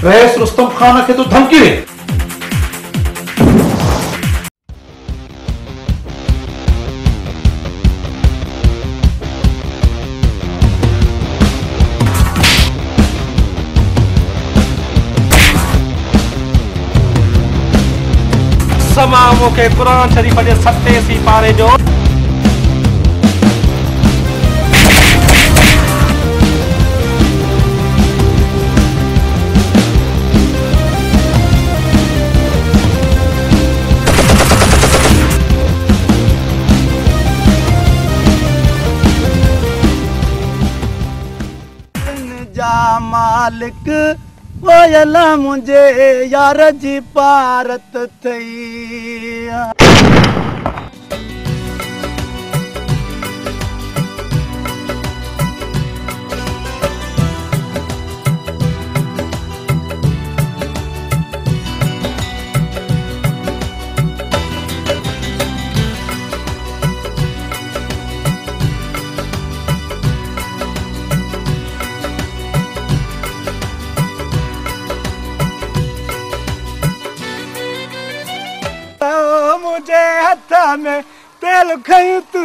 Rice Rustam Khan के तो धमकी दे। समामो के कुरान शरीफ जे 87 पारे जो जा मालिक वयला मुझे यार जी पारत थई। मुझे हथा में तेल खई तू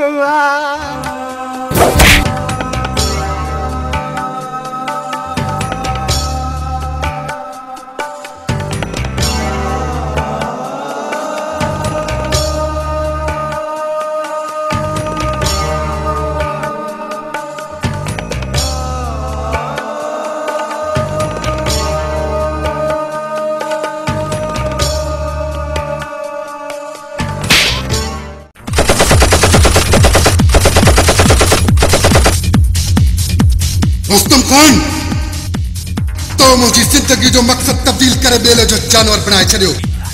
रुस्तम खान तो मुझी जिंदगी जो मकसद तब्दील करे बेले जो जानवर बनाए छड़ियो।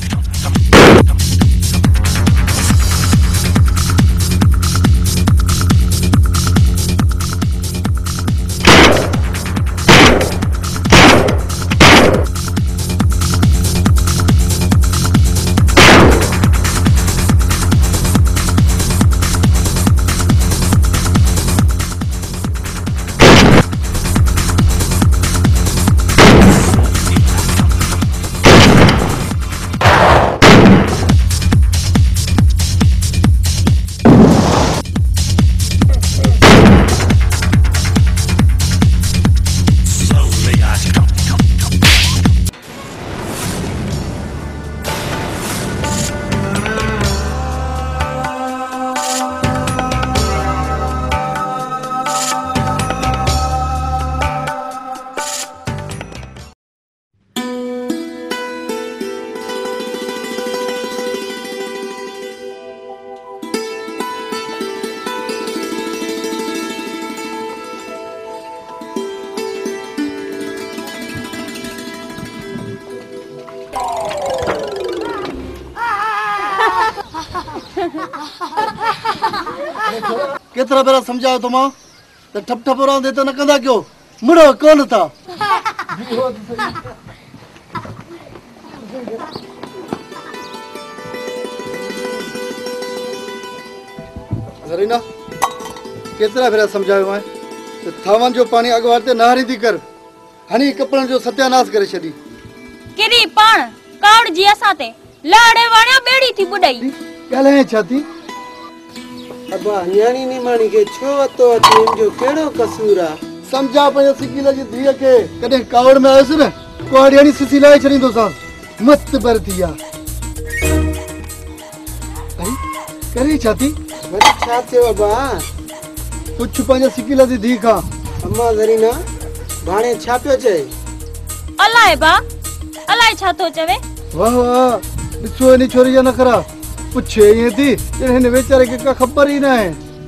केतरा बेरा समझाओ तुम तो ठप ठप रहा देते न कंदा क्यों मुड़ो कौन था। जरीना केतरा बेरा समझायो मैं तो थावन जो पानी अगवारते नहरी थी कर हनी कपड़न जो सत्यानाश करे छदी किरी पण कावड़ जी असाते लाड़े वाणा बेड़ी थी बुडाई कहले छाती अबा न्याणी निमाणी के छो तो अतीम जो केड़ो कसूरा समझा पे सिकिला जी धीअ के कदे कावड़ में आयस न कोहड़ियानी सिसी लाए छरींदो सा मस्त बर थिया आई करे छाती मत छा थियो अबा कुछ पंजा सिकिला जी धी खा अम्मा जरीना भाणे छापियो चे अलाए बा अलाए छा तो चवे वाह वाह दिसो नी छोरी न करा पूछे ये थी इन्हें बेचारे के का खबर ही ना है।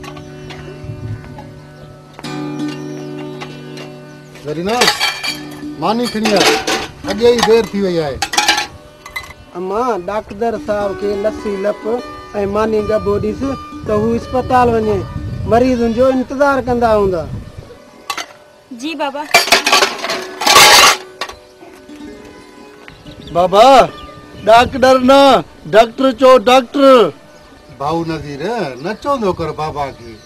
जरीना मानी खनिया अगे ही देर थी वही है। अम्मा डॉक्टर साहब के लस्सी लप ए मानी गबो दिस तो हु अस्पताल वने मरीजन जो इंतजार कंदा हुंदा। जी बाबा। बाबा डॉक्टर ना डॉक्टर चो डॉक्टर भाऊ नज़ीर न चवंदो कर बाबा की।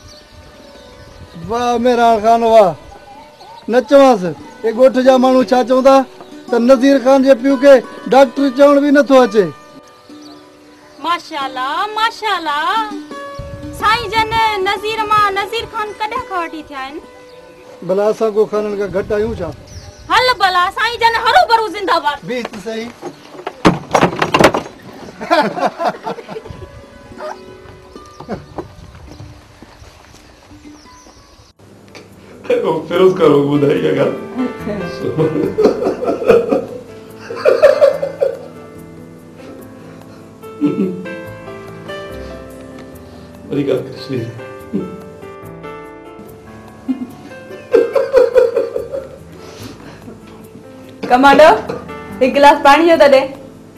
वाह मेरा खान वाह न चवांस ए गोठ जा मानू छा चवंदा त नज़ीर खान जे पियो के डॉक्टर चवण भी नथो अचे। माशाल्लाह माशाल्लाह। साईं जन नज़ीर मां नज़ीर खान कॾहिं खां वठी थिया आहिनि? भला असां को खानन का घट आयूं छा? हल भला साईं जन हरू भरू जिंदाबाद। बीच त सही। फिर उसका लोग बुधाइएगा। बड़ी गल कृष्ण कमांडो एक गिलास पानी जो त दे।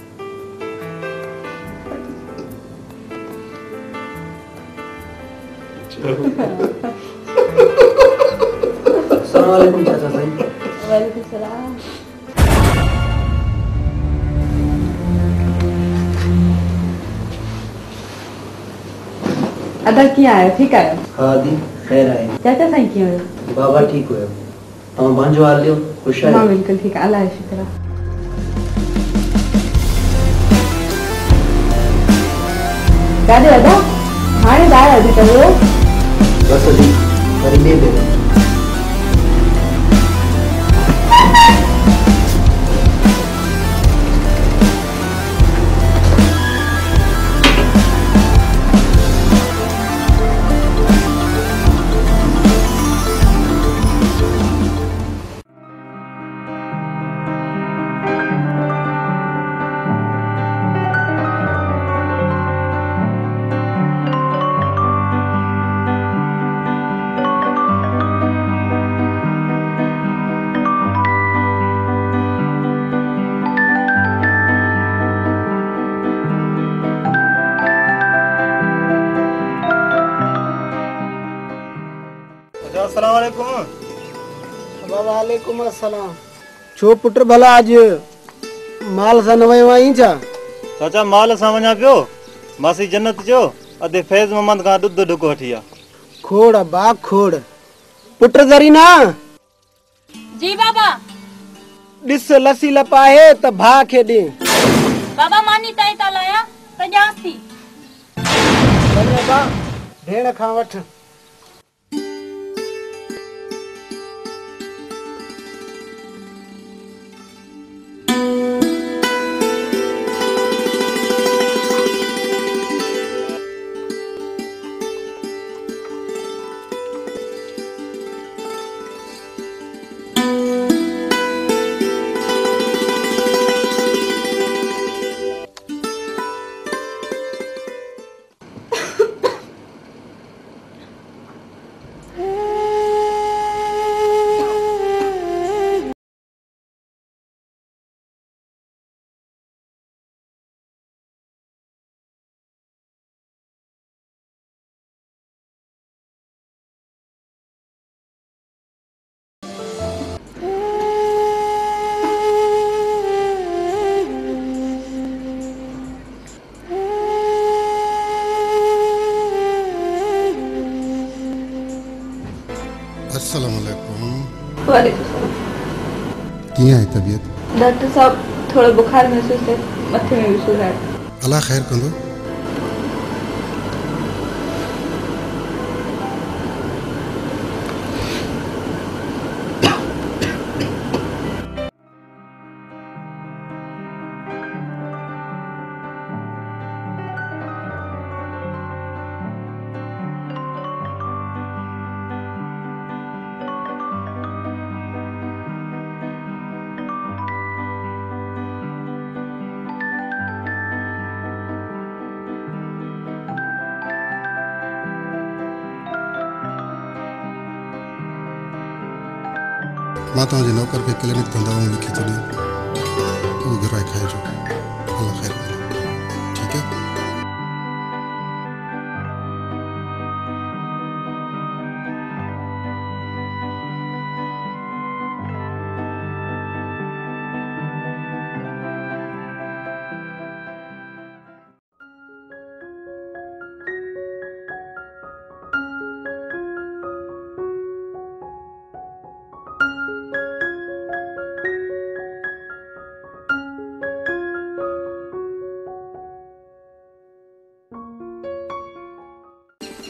अस्सलाम वालेकुम चाचा साईं। वालेकुम सलाम। अदा कीअं आयो? ठीक आयो? हाँ दी खैर आए। चाचा साईं कीअं आयो? बाबा ठीक हुयो। तव्हां पंहिंजो हाल ॾियो, ख़ुशि मां आहियो? बिल्कुलु ठीकु आहे, अलाह जो शुक्र आहे। काॾे अदा? हाणे ॿाहिरि अची कयो। बसि दी वरी ॿिए भेरे। अस्सलाम वालेकुम। वालेकुम अस्सलाम। छो पुट भला आज माल सां न वयो आहीं छा? चाचा माल सां वञा पियो, मासी जन्नत जो अदे फैज़ मोहम्मद खां ॾुध ढुक वठी आ। खोड़ बा खोड़। पुट ज़रीना जी बाबा। ॾिस लसी लपाए त भाउ खे ॾे। बाबा मानी ताई ता लाया त ॼांस थी। वञ बा भेण खां वठ। अस्सलाम वालेकुम। वालेकुम सलाम। कीअं आहे तबीयत? डॉक्टर साहब थोड़ा बुखार महसूस है, मथे में भी सूर है। अल्लाह ख़ैर कंदो। मां तव्हांजे नौकर खे क्लिनिक तां दवाऊं लिखी थो ॾियां, उहो घुराए खाइजो। अल्लाह ख़ैर कंदो। ठीकु आहे?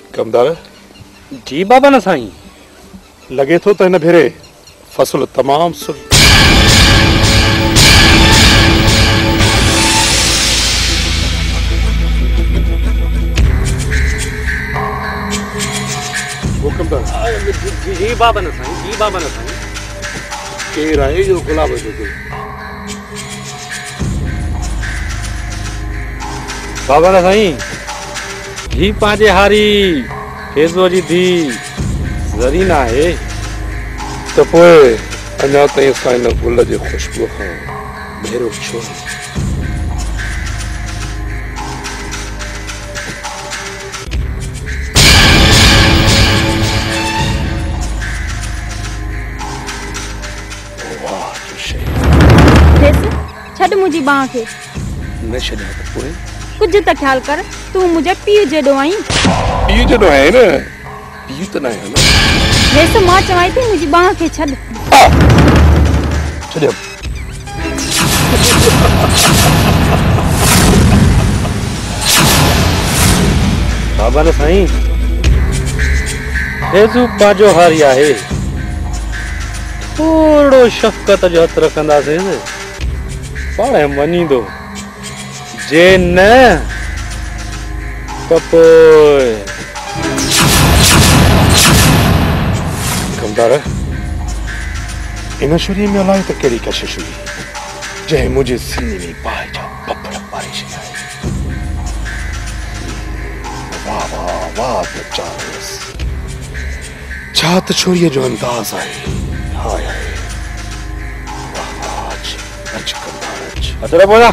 कमदार जी बाबा न साईं। लगे थो त हिन भेरे फसल तमाम सुठी। जी बाबा न साईं, जी बाबा न साईं। केर आहे जो गुलाब जो गुल? बाबा न साईं, जी पांजे हारी फेज़ो जी धी ज़रीना आहे। त पोइ अञा ताईं असां हिन गुल जे ख़ुशबू खां भेरो छो? छॾ मुंहिंजी बाह खे। न छॾिया त पोइ? कुझु त ख़्याल कर, तूं मुंहिंजे पीउ जेॾो आहीं। पीउ जॾो आहे न, पीउ त न आहे न। वेस मां चवां थी मुंहिंजी बाह खे छॾ। छॾियो। बाबा न साईं, फेज़ू पांजो हारी आहे। थोड़ो शफ़क़त जो हथ रखंदासीं पाण मञींदो, जे न त पोइ। कमदार इन छुरी में अलाए त कहिड़ी कशिश हुई जंहिं मुंहिंजे सीने में बाहि जा पपड़ पारे छॾिया। वाह वाह वाह त चारस छा त छोरीअ जो अंदाज़ आहे। हाय हाय वाह अच कमदार अच। अचरा बोला।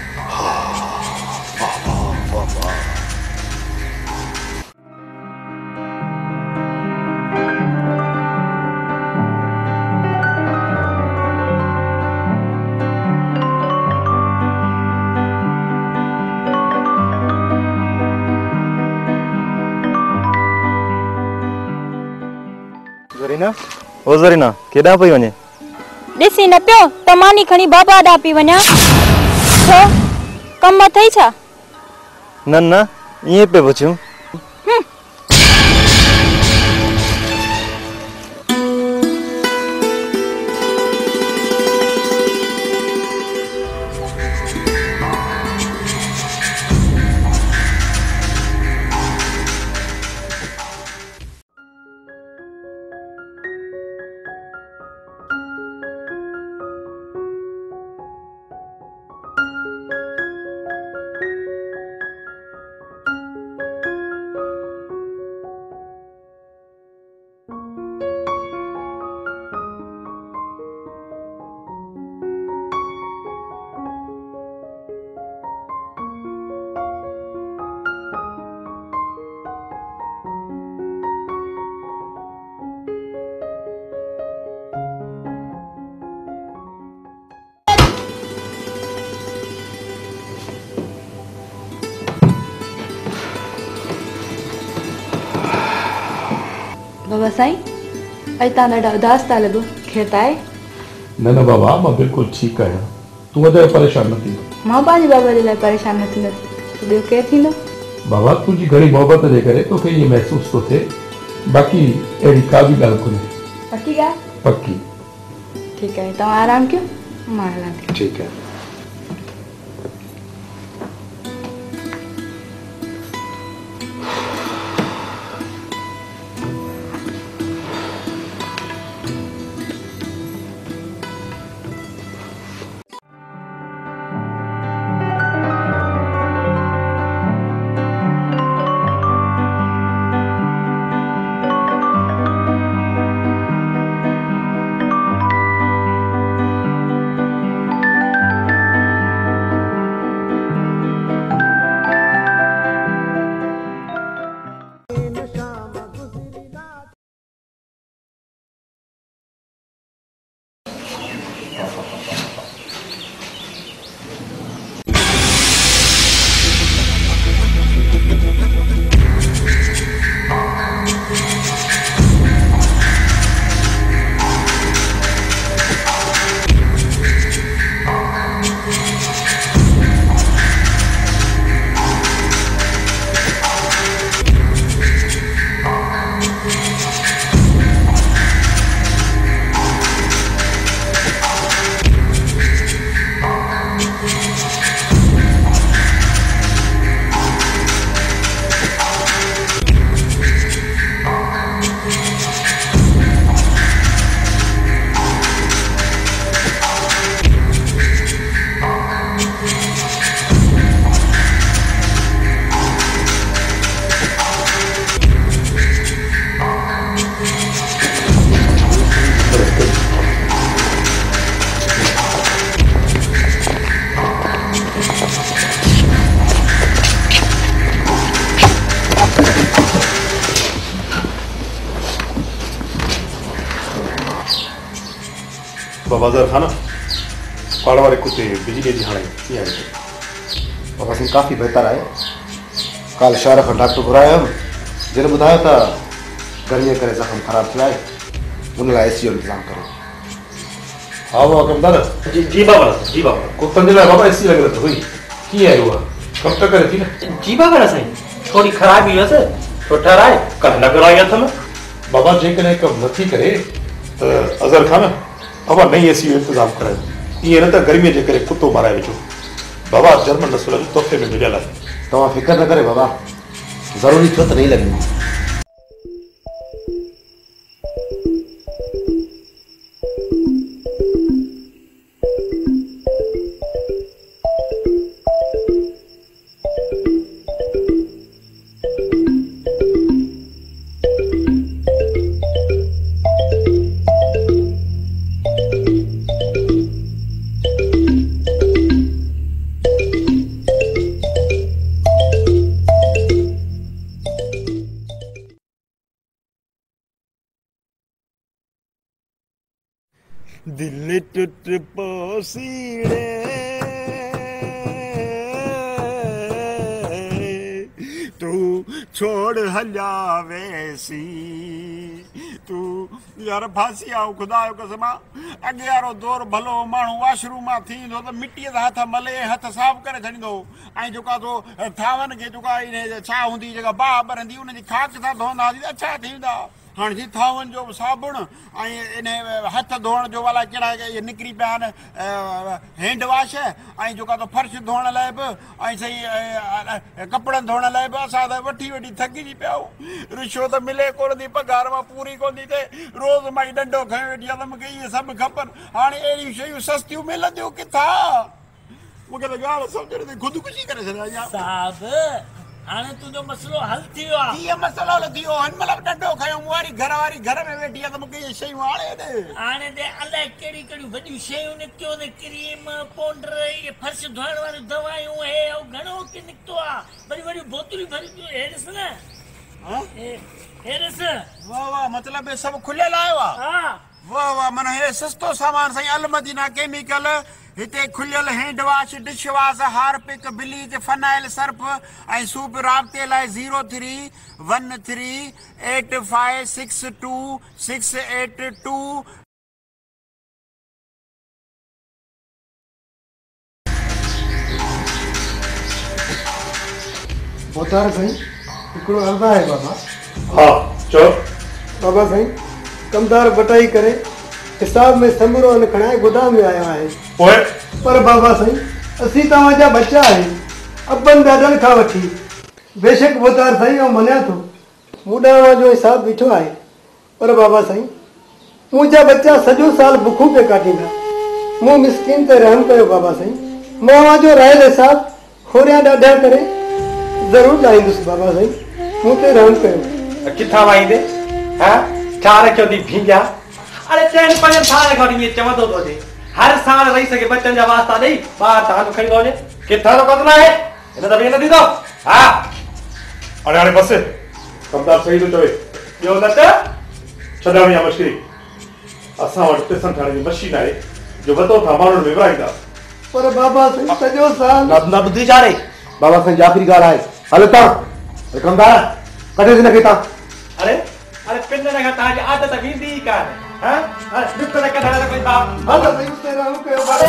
ज़रीना, ओ ज़रीना, केॾां पई वञे? ॾिसी न पियो त मानी खणी बाबा ॾांहुं पई वञा। छो कमु अथई छा? न न, ईअं पिए पुछूं। बाबा साईं, अॼु तव्हां ॾाढा उदास था लॻो, खेत आहे? न न बाबा मां बिल्कुलु ठीकु आहियां, तूं वधि परेशान न थी। मां पंहिंजे बाबा जे लाइ परेशान न थींदसि त ॿियो केरु थींदो? बाबा तुंहिंजी घणी मोहबत जे करे तोखे इहो महसूस थो थिए, बाक़ी अहिड़ी का बि ॻाल्हि कोन्हे। पकी ॻाल्हि? पकी। ठीकु आहे, तव्हां आराम कयो, मां हलां थी। ठीकु आहे। बाबा जर खाना पाड़ वाले कुत्ते बिजली जी हाणे कीअं आहे? बाबा साईं काफ़ी बहितर आहे। काल शहर खां डॉक्टर घुरायो हुयमि, जिन ॿुधायो त गर्मीअ करे ज़ख़्म ख़राबु थियो आहे, उन लाइ एसी जो इंतज़ाम करो। हाँ बाबा कमदार जी बाबा जी बाबा कुत्तनि जे लाइ बाबा एसी लॻल हुई कीअं आहे उहा कमु त करे थी न? जी बाबा साईं थोड़ी खराबी हुअसि तो ठहराए कल लॻाई अथमि। बाबा जेकॾहिं कमु नथी करे त अज़र खान बाबा नई एसी जो इंतज़ाम करायो। ईअं न त गर्मीअ जे करे कुतो माराए विझो। बाबा जर्मन नस्ल जो तोहफ़े में मिलियल आहे। तव्हां फिकर न करे बाबा, ज़रूरी थियो त नहीं लॻंदी। दिल टूट पोसीड़े तू छोड़ हलिया वेसी तू यार फांसी आओ खुदा जो कसम अॻे वारो दौर भलो माण्हू वॉशरूम मां थींदो त मिटीअ जा हथ मले हथ साफ़ करे छॾींदो ऐं जेका तो थावनि खे जेका छा हूंदी जेका बाह ॿरंदी उनजी खाक सां धोईंदा हुआसीं अच्छा थींदा। हाँ जी थावन जो साबुण इन हथ धोण जो वाला कड़ा निकरी पिया आहिनि हैंड वॉश ऐं जेका तो फर्श धोण लाइ बि ऐं सही कपिड़नि धोण लाइ बि असां त वठी वठी थकिजी पिया आहियूं। रिश्वत मिले कोन थी, पघार मां पूरी कोन थी थिए, रोज़ मां डंडो खयो वेठी आहे त मूंखे इहे सभु खपनि। हाणे अहिड़ियूं शयूं सस्तियूं मिलंदियूं किथां? मूंखे त ॻाल्हि सम्झ नथी, ख़ुदकुशी करे छॾिया साहिबु। हाणे तुंहिंजो मसलो हल थी वियो आहे। कीअं मसलो हल थी वियो? हिन महिल डंडो खयो मूं वारी घरवारी घर में वेठी आहे त मूंखे इहे शयूं हाणे हाणे त अलाए कहिड़ियूं कहिड़ियूं वॾियूं शयूं निकितियूं आहिनि, क्रीम पाउडर इहे फर्श धोइण वारियूं दवायूं हे घणो की निकितो आहे, वरी वॾियूं बोतलूं भरियूं। हे ॾिस न, हे ॾिस। वाह वाह, मतिलबु हे सभु खुलियल आयो आहे? हा वाह वाह, माना हे सस्तो सामान साईं। अलमदीना केमिकल हिते खुलियल hand wash, dish wash, Harpic, bleach, phenyl, Surf ऐं सूप। राब्ते लाइ 0313856268 बोतार साईं हिकिड़ो अर्ज़ु आहे बाबा। हा चओ। बाबा साईं कमदार बटाई करे हिसाब में समरो खणाए गोदाम में आयो आहे। पर बाबा साईं असीं तव्हांजा बच्चा आहियूं, अबनि ॾाॾनि खां वठी। बेशक बोतार साईं ऐं मञा थो मूं ॾांहुं जो हिसाब बीठो आहे, पर बाबा साईं मुंहिंजा बच्चा सॼो साल बुखूं पिया काटींदा। मूं मिसकिन ते रहम कयो बाबा साईं। मां जो रहियल हिसाब खोरियां ॾाढा करे ज़रूरु ॾाईंदुसि बाबा साईं, मूं ते रहम कयो। किथां वाईंदे? हा छा रखियो थी भींजा? अरे 4-5 साल खां वठी चवंदो थो अचे हर साल रही सघे बच्चनि जा वास्ता ॾेई ॿार तव्हांजो खणी थो वञे। किथां जो कदुरु आहे? हिन दफ़े न थींदो। हा अरे हाणे बसि, कमदार सही थो चवे। ॿियो न त छॾाणी आहे मशीन। असां वटि टिसन ठाहिण जी मशीन आहे जो वतो था माण्हुनि में विराईंदा। पर बाबा साईं सॼो साल न ॿुधी छा रे? बाबा साईं जी आख़िरी ॻाल्हि आहे। हलो तव्हां कमदार कढे हिनखे तव्हां। अरे अरे पिन खां तव्हांजी आदत वेंदी ई कान्हे। हाँ दुख न कढण कोई बाप। हलो साईं उते रहम कयो बाबा।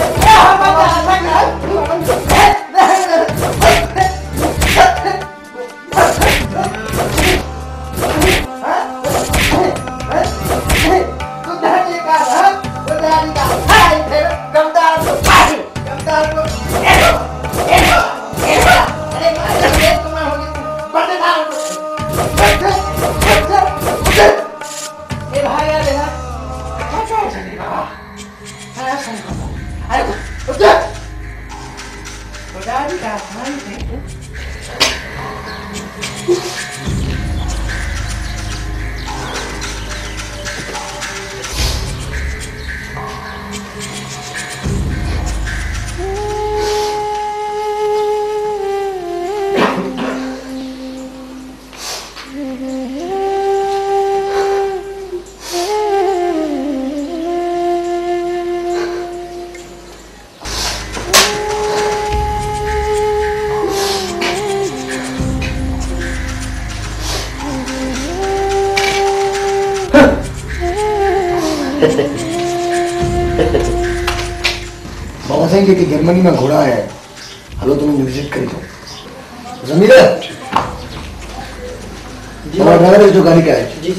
बाबा साईं के जर्मनी में घोड़ा आया है, हलो तुम्हें विजिट करी दो। जमीर ड्राइवर जो गाड़ी का है जी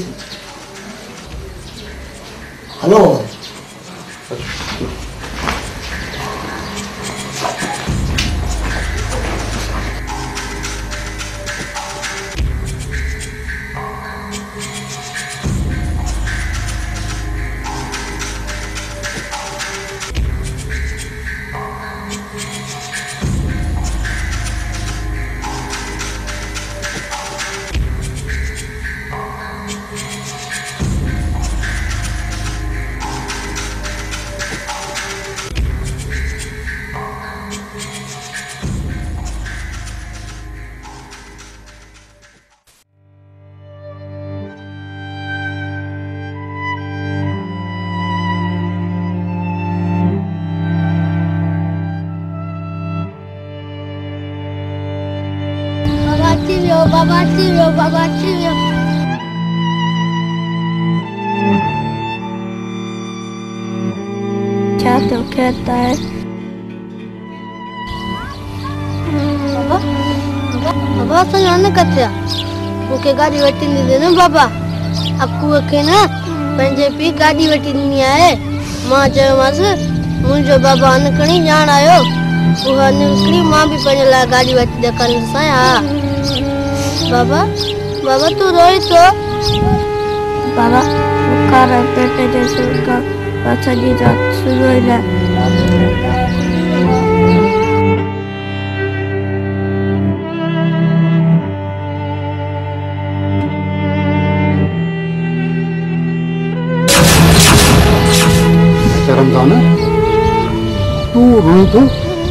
हेलो बाबा चिड़िया क्या तो कहता है बाबा सजाने कथिया मुके गाड़ी वठी नहीं देना बाबा आपको के ना पंजे पी गाड़ी वठी नहीं आए मां जो मास मुझे बाबा अनकणी जान आयो वो निकली मां भी पंजे ला गाड़ी वठी देखन साया बाबा बाबा तू रोई तो बाबा बुखार पेट जैसे का पाछा जी रात शुरू है रमजान तू रोई तो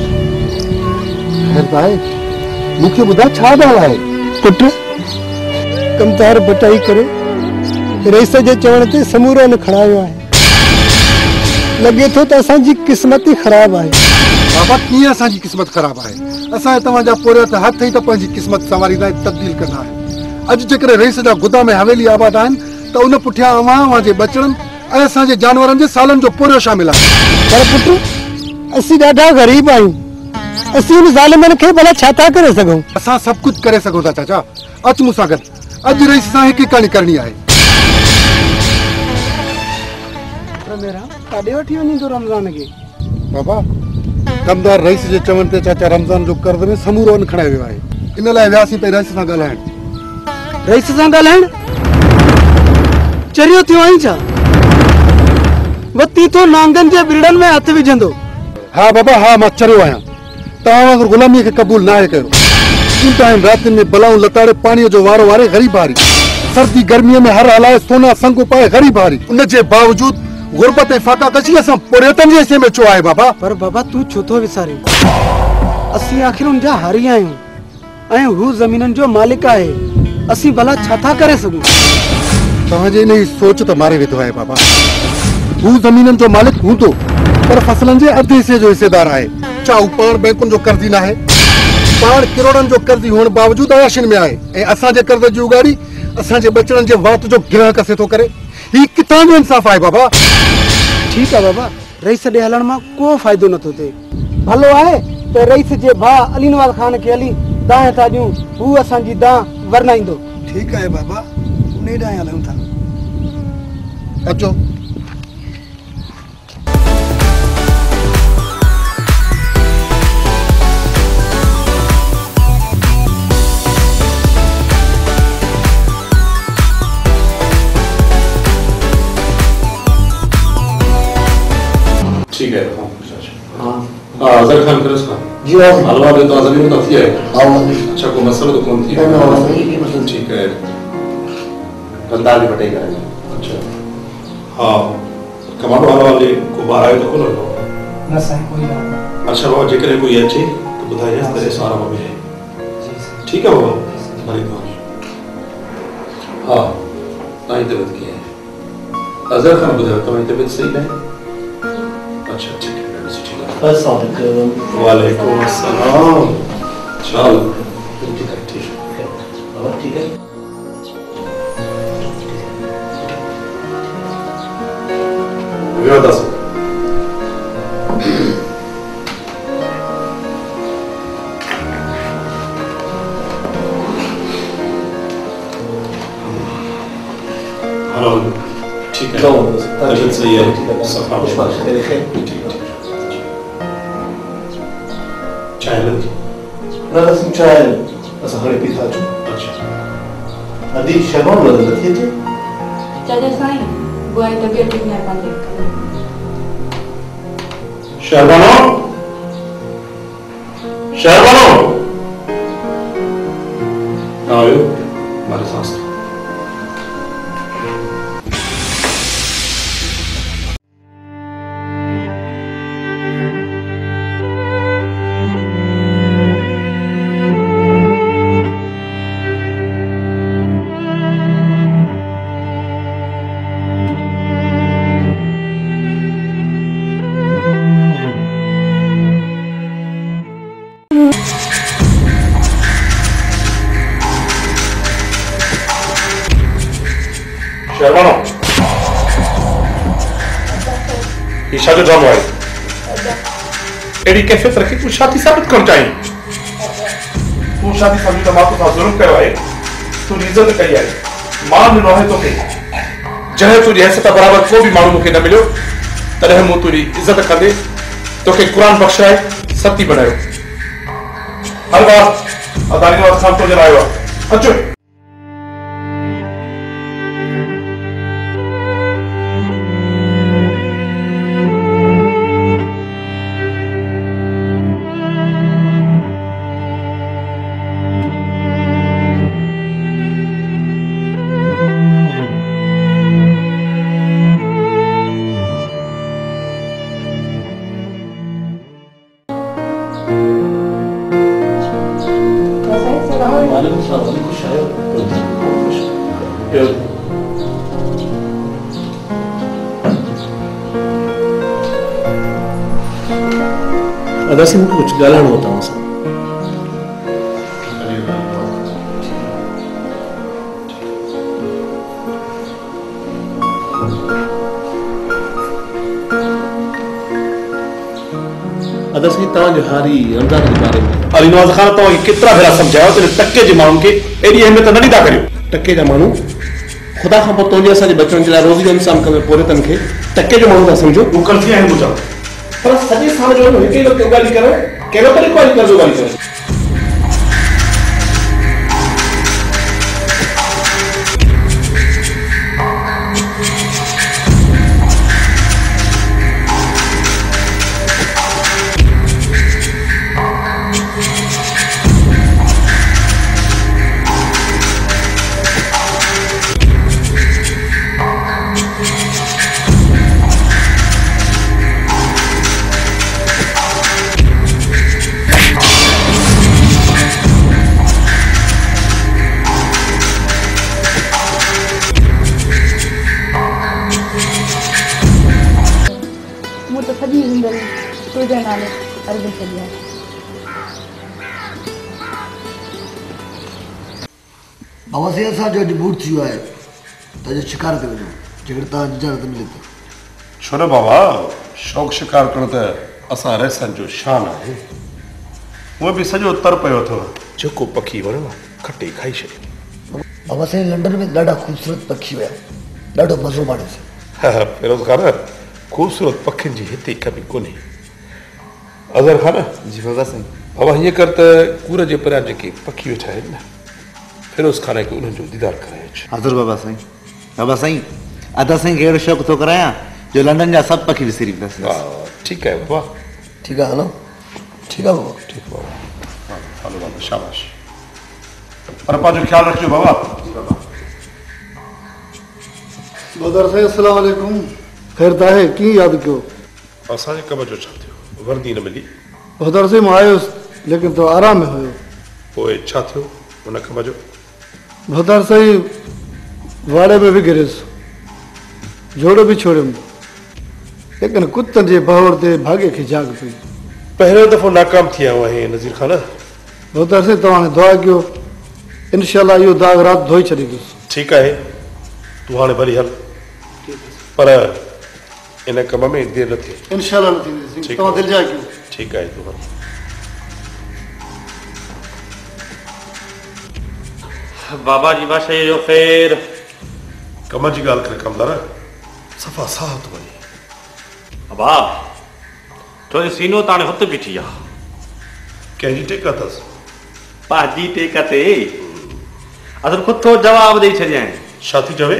खैर भाई मुख्य बुधा छा डाला है पुट कमतार बटाई करे रेस जे चवण ते समूरो न खड़ायो है लगे तो असांजी किस्मत ही खराब है बाबा कीअं असांजी क़िस्मत ख़राब आहे असां तव्हांजा पोरिया त हथ ई त पंहिंजी क़िस्मत संवारींदा तब्दील कंदा आहिनि अॼु जेकॾहिं रईस जा गुदा में हवेली आबाद आहिनि त उन पुठियां अवां जे बचड़नि ऐं असांजे जानवरनि जे सालनि जो पोरियो शामिल आहे पर पुट असीं ॾाढा ग़रीब आहियूं असीं उन ज़ालिमनि खे भला छा था करे सघूं असां सभु कुझु करे सघूं था चाचा अच मूंसां गॾु अॼु रईस सां हिकु कहाणी करणी आहे काॾे वठी वञी तो रमज़ान खे बाबा कमदार रईस जे चवण ते चाचा रमज़ान जो कर्ज़ में समूरो अन खणाए वियो आहे इन लाइ वियासीं पे रईस सां ॻाल्हाइण रईस सां ॻाल्हाइण चरियो थियो आई छा वती तो नांगन जे बिरड़न में हथ विझंदो हाँ बाबा हाँ मां चरियो आहियां तव्हां वांगुरु ग़ुलामीअ खे क़बूल न आहे कयो इन टाइम रातिनि में बलाऊं लताड़े पाणीअ जो वारो वारे ग़रीब हारी सर्दी गर्मीअ में हर हलाए सोना संगु पाए ग़रीब हारी उन जे बावजूद गुरबत ऐं फाका कशी असां पोरियतनि जे हिसे में छो आहे बाबा पर बाबा तू छो थो विसारे असीं आखिर उन जा हारी आहियूं ऐं हू ज़मीननि जो मालिक आहे असीं भला छा था करे सघूं तव्हांजे इन जी सोच त मारे वेठो आहे बाबा हू ज़मीननि जो मालिक हूंदो पर फसलनि जे अधु हिसे जो हिसेदार आहे छा हू पाण बैंकुनि जो कर्ज़ी न आहे पाण किरोड़नि जो कर्ज़ी हुअण बावजूद अयाशिन में आहे ऐं असांजे कर्ज़ जी उगाड़ी असांजे बचड़नि जे वात जो गिरह कसे थो करे ही किथां जो इंसाफ़ आहे बाबा ठीक है बाबा रईस ॾे हलण मां को फ़ाइदो नथो थिए भलो आहे त रईस जे भाउ अलीनवाल ख़ान खे हली दाएं था ॾियूं हू असांजी दां वरनाईंदो ठीक आहे बाबा उन ॾांहुं हलूं था अचो ठीक है हाँ अजहर खान फिर उसका जी हाँ हलवा दे तो ज़मीन तो थी है हाँ अच्छा को मसला तो कौन थी ठीक है दाल भी बटेगा अच्छा हाँ कमांडो हलवा वाले को बाहर आए तो कौन हो ना सही कोई ना अच्छा बाबा जेकर कोई अच्छे तो बताइए इस तरह सारा बाबा है ठीक है बाबा बड़ी बात हाँ ना ही तबीयत की है अजहर खान बताओ तुम्हारी तबीयत सही है अच्छा ठीक है वालेकुम अस्सलाम चलो ठीक है हेलो ठीक है तबीयत सही है सब चाय लगी ना सिंह चाय असां हाणे पी था अचूं अच्छा अदी शर्मा लॻंदी थी अचे चाचा साईं बुआई तबियत ठीक न आहे पंहिंजे शर्मानो शर्मानो आओ हमारे साथ शर्मानो ये शादी ड्रामा है एडी कैफियत रखी तू शादी साबित कर चाहे तू शादी समझी तो मां तो जुल्म करवाए तू इज्जत कई है मान न है तो के जहे तुझे हैसियत बराबर को भी मालूम के न मिलो तरह मु तुरी इज्जत कंदे तो के कुरान बख्शाए सती बनायो हर बात अदानी वाला खान तो जलायो अचो अदासी मूंखे कुझु ॻाल्हाइणो हो तव्हां सां अदासी तव्हांजो हारी रमज़ान जे बारे में अली नवाज़ खान तव्हांखे केतिरा भेरा सम्झायो त टके जे माण्हुनि खे एॾी अहमियत न ॾींदा करियो टके जा माण्हू ख़ुदा खां पोइ तुंहिंजे असांजे बचनि जे लाइ रोज़ी जो इंतज़ाम कंदे पोरितनि खे टके जो माण्हू था सम्झो तूं कर्ज़ी आहिनि ॿुधायो पर सॼे साल जो हिकु ई वक़्तु ॻाल्हि करो कहिड़ो तरीक़ो आहे कर्ज़ो ॻाल्हि करो बाबा से असांजो अॼु मूड थी वियो आहे त अॼु शिकार ते वञूं जेकॾहिं तव्हां इजाज़त मिले त छो न बाबा शौक़ शिकार करणु त असां रहसन जो शान आहे उहो बि सॼो तर पियो अथव जेको पखी वणियो खटे खाई छॾे बाबा साईं लंडन में ॾाढा ख़ूबसूरत पखी हुया ॾाढो मज़ो माणियोसीं फिरोज़ खान ख़ूबसूरत पखियुनि जी हिते कमी कोन्हे अज़हर खान जी बाबा साईं बाबा हीअं कर त कूर जे परियां जेके पखी वेठा आहिनि न फिरोज़ खान खे उन्हनि जो दीदार कराए अच हज़ूर बाबा साईं अदा साईं खे अहिड़ो शौक़ु थो करायां जो लंडन जा सभु पखी विसरी वेंदासीं ठीकु आहे बाबा ठीकु आहे हलो ठीकु आहे बाबा ठीकु बाबा हलो बाबा शाबाश पर पंहिंजो ख़्यालु रखिजो बाबा बदर साईं अस्सलाम वालेकुम ख़ैर त आहे कीअं यादि कयो असांजे कम जो छा थियो वर्दी न मिली बदर साईं मां आयुसि लेकिन तो आराम में हुयो पोइ छा थियो हुन कम जो बदर साईं वाड़े में बि गिरियुसि जोड़ो बि छोड़ियुमि लेकिन कुतनि जे भवड़ ते भाॻे खे जाग पई पहिरियों दफ़ो नाकाम थी आयो आहे नज़ीर खान बदर साईं तव्हां हाणे दुआ कयो इनशाला इहो दाग़ राति धोई छॾींदुसि ठीकु आहे तूं हाणे भली हल पर इन कम में देरि न थिए इनशाला न थींदी तव्हां दिलि कयो ठीकु आहे तूं हल बाबा जी बादशाही जो ख़ैर कम जी ॻाल्हि करे कमदार सफ़ा साह थो वञे। अबा तो सीनो ताणे हुत बीठी आहे। कंहिंजी टेक अथसि? पंहिंजी टेक ते असल खुद थो जवाब ॾेई छॾियईं। छा थी चवे?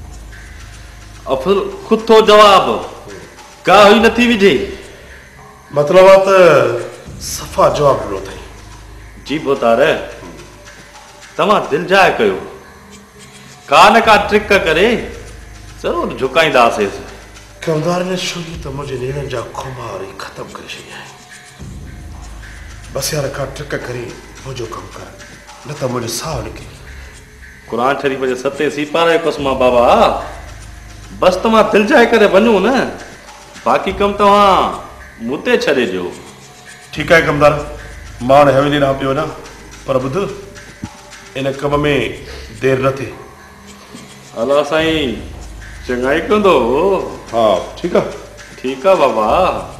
अफल खुद थो जवाब का हुई नथी विझे। मतिलब आहे त सफ़ा जवाब ॾिनो अथई। जी बोतार तव्हां दिलि जाए कयो, का न का ट्रिक करे ज़रूरु झुकाईंदासीं। कमदार ने शुरू त मुंहिंजे नेरनि जा खुमार ई ख़तमु करे छॾिया आहिनि। बसि यार का ट्रिक करे मुंहिंजो कमु कर, न त मुंहिंजो साहु निकिरी। क़ुरान शरीफ़ जे 7 सीपारे क़स्म बाबा, बसि तव्हां दिलि जाए करे वञो न, बाक़ी कमु तव्हां मूं ते छॾे ॾियो। ठीकु आहे कमदार, मां हाणे हवेली ॾांहुं पियो वञा, पर ॿुध इन कम में देरि न थिए। अला साईं चङाई कंदो। हा ठीकु आहे। ठीकु आहे बाबा।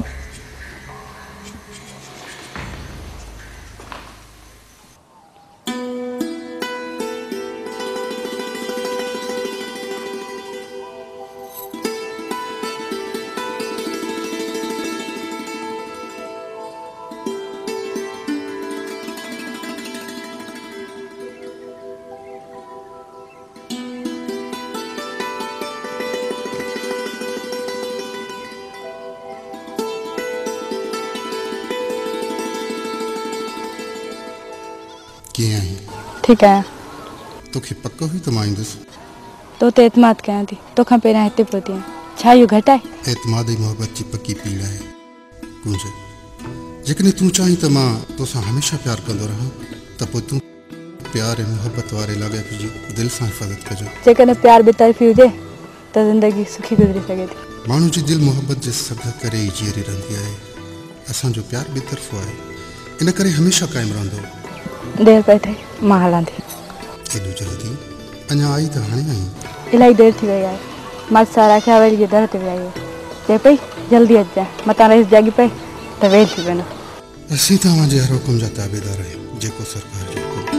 ठीक है तोखे पक्को हुई तो मां ईंदुसि। तो ते एतमाद कयां थी, तोखां पहिरियां हिते पहुती आहियां। छा इहो घटि आहे? एतमाद ई मोहब्बत जी पक्की पीड़ आहे कुंज। जेकॾहिं तूं चाहीं त मां तोसां हमेशह प्यार कंदो रहां, त पोइ तूं प्यार ऐं मोहब्बत वारे लाॻापे जी दिलि सां हिफ़ाज़त कजो। जेकॾहिं प्यार बेतरफ़ी हुजे त ज़िंदगी सुखी गुज़री सघे थी। माण्हू जी दिलि मोहब्बत जे सघ करे ई जीअरी रहंदी आहे। असांजो प्यार बेतरफ़ो आहे, इन करे हमेशह क़ाइमु रहंदो। देरि पई थिए, मां हलां थी। एॾो जल्दी अञा आई त हाणे आई? इलाही देरि थी वई आहे। मां सारा खे हवेली जे दर ते वेई आहे। चए पई जल्दी अचिजांइ, मतां रहीस जागी पई त वेल थी वञो। असीं तव्हांजे हर हुकुम जा ताबेदार आहियूं, जेको सरकार जो हुकुम।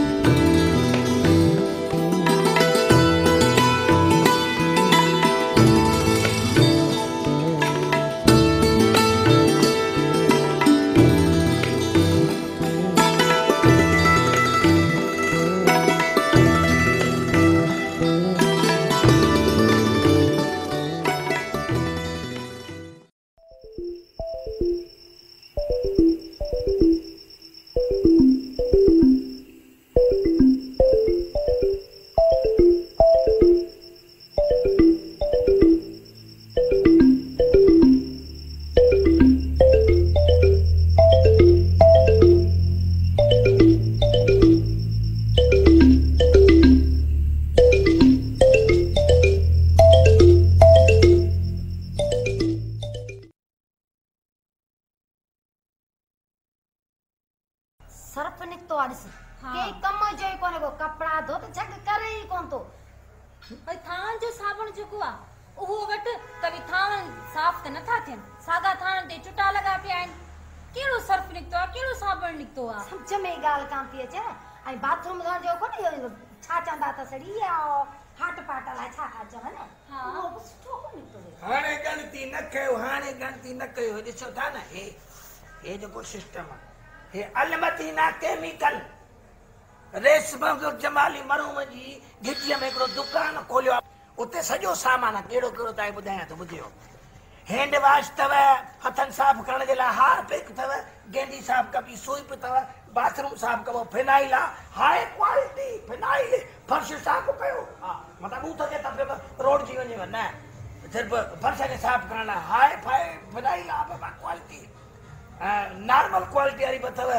सर्फ निकतो आ दिस के कम जो ही कोने को कपड़ा धो तो जग करे ही कोन तो भाई थान जो साबुण जुको आ ओहो वट कभी थान साफ त नथा थियन सागा थान ते चुटा लगा पे आइन केड़ो सर्फ निकतो आ केड़ो साबुण निकतो आ समझ में गाल कान थी अचे आई बाथरूम धोण जो कोने छा चंदा त सड़ी आ हाट पाट ला छा आ जो ने हां वो सुठो को निकतो हाने गणती न कयो हाने गणती न कयो दिसो था ना हे जो को सिस्टम हे अलमदीना केमिकल रेशम जमाली मरूम जी गिटिया में एकड़ो दुकान खोलियो उते सजो सामान केड़ो केड़ो ताई बुधाया तो बुझियो हैंड वॉश तव हथन साफ करण जे ला हारपिक तव गेंडी साफ कबी सोइप तव बाथरूम साफ कबो फिनाइल हाई क्वालिटी फिनाइल फर्श साफ कयो हां मतलब ऊ थके तब रोड जी वने न सिर्फ फर्श के साफ करना हाई फाई फिनाइल आ क्वालिटी नॉर्मल क्वालिटी वाली बतव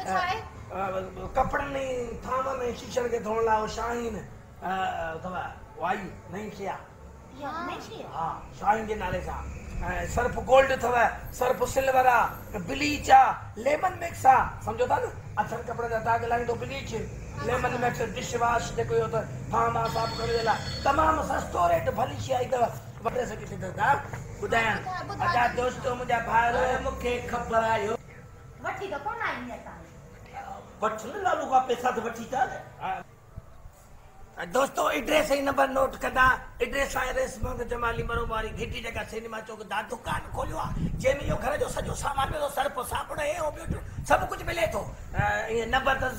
कपड़न ने थाम में शीशे के धोण ला शाहीन तवा वाई नहीं किया या नहीं किया हां शाहीन के नाले सा सर्फ गोल्ड थव सर्फ सिल्वर आ ब्लीच आ लेमन मिक्स आ समझो था न अथर कपड़े दा दाग लाइन तो bleach lemon mix dish wash देखो यो तो थाम साफ कर देला तमाम सस्तो रेट भली शे आई तो वटे सके तो दा बुधाया अजा दोस्तों मुजा भार मुखे खबर आयो वठी तो कोन आई नेता वठ न लालू का पैसा तो वठी था दोस्तों एड्रेस ही नंबर नोट कंदा। एड्रेस आहे रेसमंद जमाली मरोबारी घिटी जगह सिनेमा चौक दा दुकान खोलियो आहे जंहिंमें इहो घर जो सॼो सामान मिलो सर्फ साबुण हे हो ॿियो सभु कुझु मिले थो। नंबर त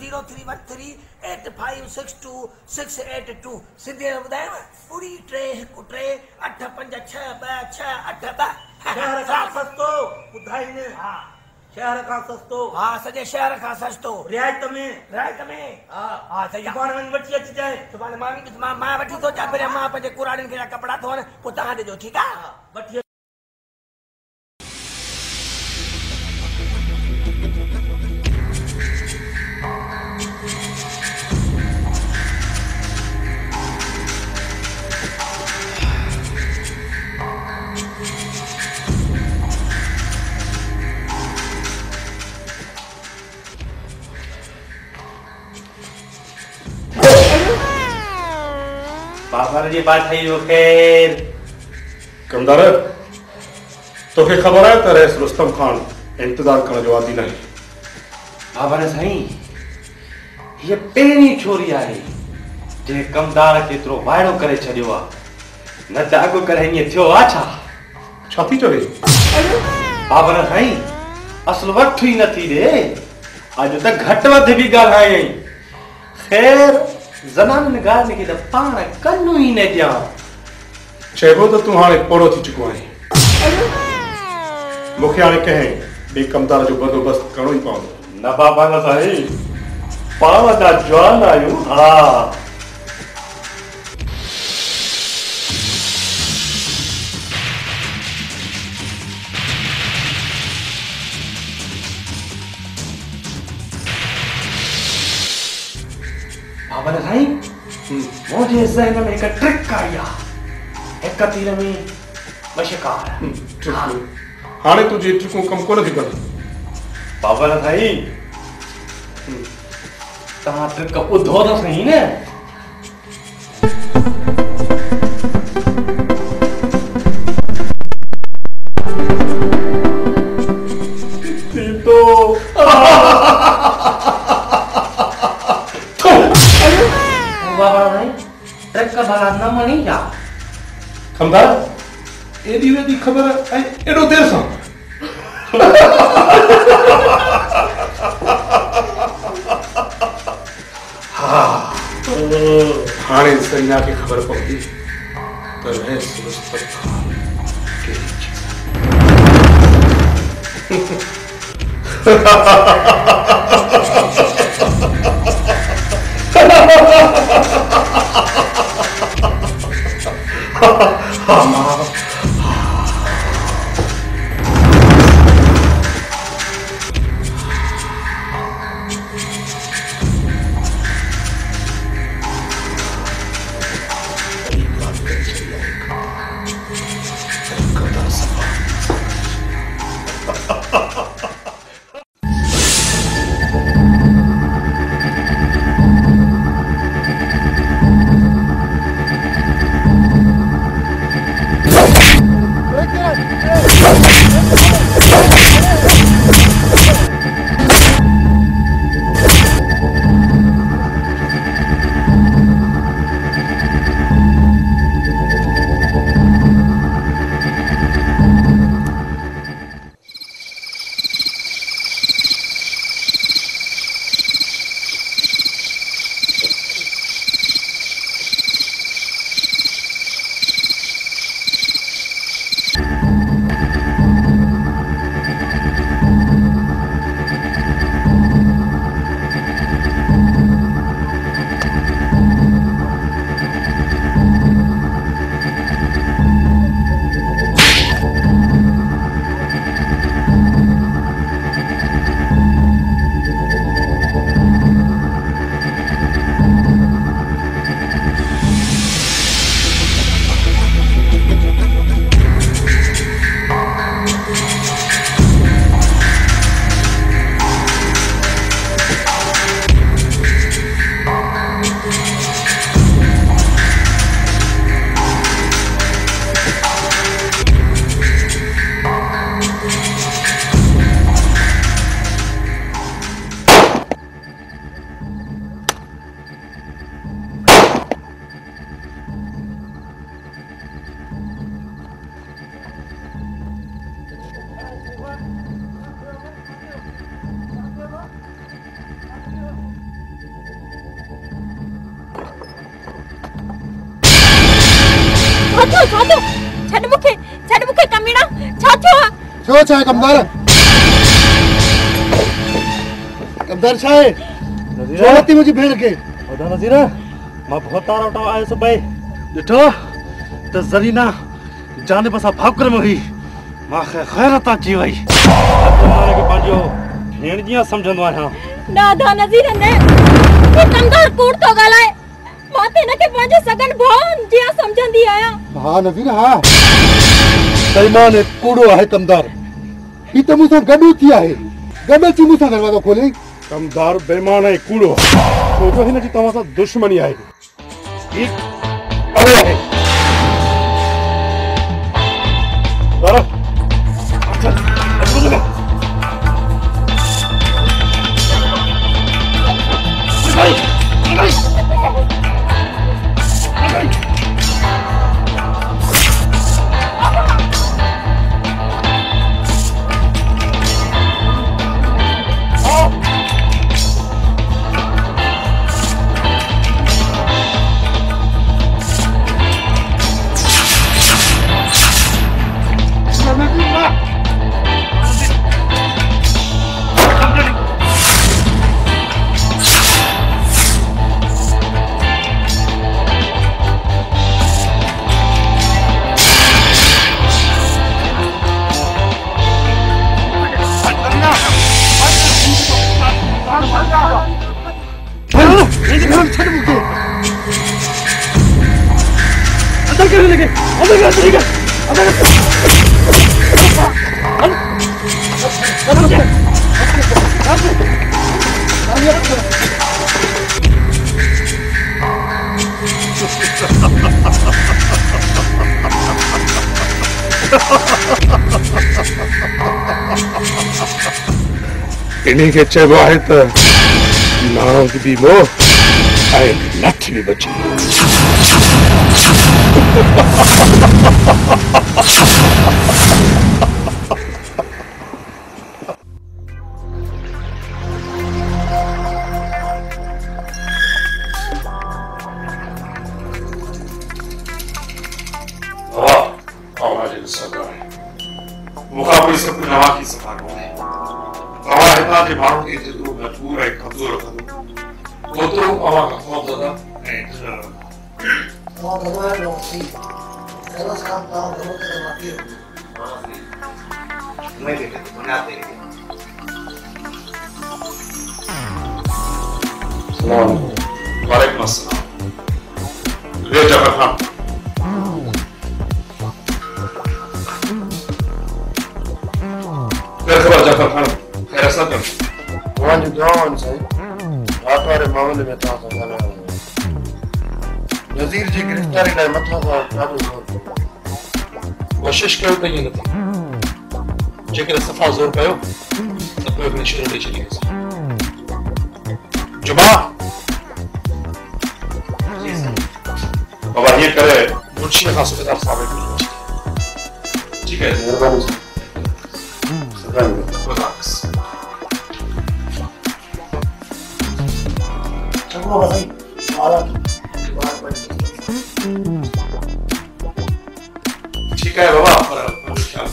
031385626882 सिंधी में ॿुधायांव 31313856262। शहर खां सस्तो ॿुधाईंदे। हा शहर खां सस्तो। हा सॼे शहर खां सस्तो रियायत में। हा हा सही आहे। सुभाणे वञी वठी अचिजांइ। सुभाणे मां वठी थो अचां पहिरियों मां पंहिंजे कुराड़ियुनि खे कपिड़ा धोअण पोइ तव्हां ॾिजो ठीकु आहे। वठी बाबर जी बात है यो खैर। कमदार तोखे ख़बर है त रईस रुस्तम खान इंतजार करण जो आदी नहीं। बाबर साईं ये पहिरीं छोरी आहे जे कमदार केतिरो वाइड़ो करे छॾियो आहे। न त अॻु करे ईअं थियो आहे छा थी चवे? बाबर साईं असुल वठ ई नथी ॾे। अॼु त घटि वधि बि ॻाल्हायईं। ख़ैर ज़नाननि ॻाल्हि खे त पाण कनू ई न ॾियां। चइबो त तूं हाणे पोड़ो थी चुको आहीं। मूंखे हाणे कंहिं ॿिए कमदार जो बंदोबस्तु करणो ई पवंदो। न बाबा न साईं पाण त जवान आहियूं। हा बाबा साईं मुझे ज़हन में एक ट्रिक आई आहे। एक तीर में ॿ शिकार। हाणे तुंहिंजी ट्रिकूं कमु कोन थी कनि। बाबा साईं तव्हां ट्रिक ॿुधो त सही न। ट्रिक भला न मणी जा। कमदार एडी वेदी खबर ऐं एडो देर सां। हाणे सैना खे ख़बर पवंदी त रईस रुस्तम खान कहिड़ी चीज़ छड़ मुखे कमीना छा थियो छो छा कमदार कमदार छा है छोड़ती मुझी भेड़ के ओदा नज़ीरा मां बहुत तारा उठा आयो सो भाई ॾिठो त ज़रीना जानिब सां फाकुर में हुई मां ख़ैरत अची वई मारे के पंहिंजो भेण जीअं सम्झंदो आहियां दादा नज़ीर ने ये कमदार कूड़ तो गलाए माते न के पंहिंजो सगन भान जीअं सम्झंदी आहियां हाँ नज़ीर हाँ बेईमान है कूड़ो है कमदार ही तो मुझसे गडू थी है गडे ची मुझसे दरवाजा खोले कमदार बेईमान है कूड़ो छोजो हिन जी तव्हां सां दुश्मनी आहे ही अरे है इन्हीं के चइबो आहे त नांग बि मोह ऐं नथ बि बची मुकाबले से कुछ नवा की सफा को है आवा हिता के माण्हू खे जेतिरो मजबूर ऐं कमज़ोर रखंदो ओतिरो अवां खां ख़ौफ़ ज़दा ऐं इंतज़ार वालेकुम अस्सलाम रे जाफर खान खबर जाफर खान खैर सां कर तव्हांजी दुआउनि साईं रात वारे मामले में तव्हां सां ॻाल्हायो नज़ीर जी गिरफ़्तारी लाइ मथां खां ॾाढो ज़ोर कोशिश कयो त ईअं न थिए जेकर सफ़ा ज़ोर कयो त पोइ हिकिड़ी शुरू ॾेई छॾींदासीं जुमा बाबा हीअं करे मुंशीअ खां सुबेदार साहिब खे ठीकु आहे महिरबानी ठीक है बाबा पर ख्याल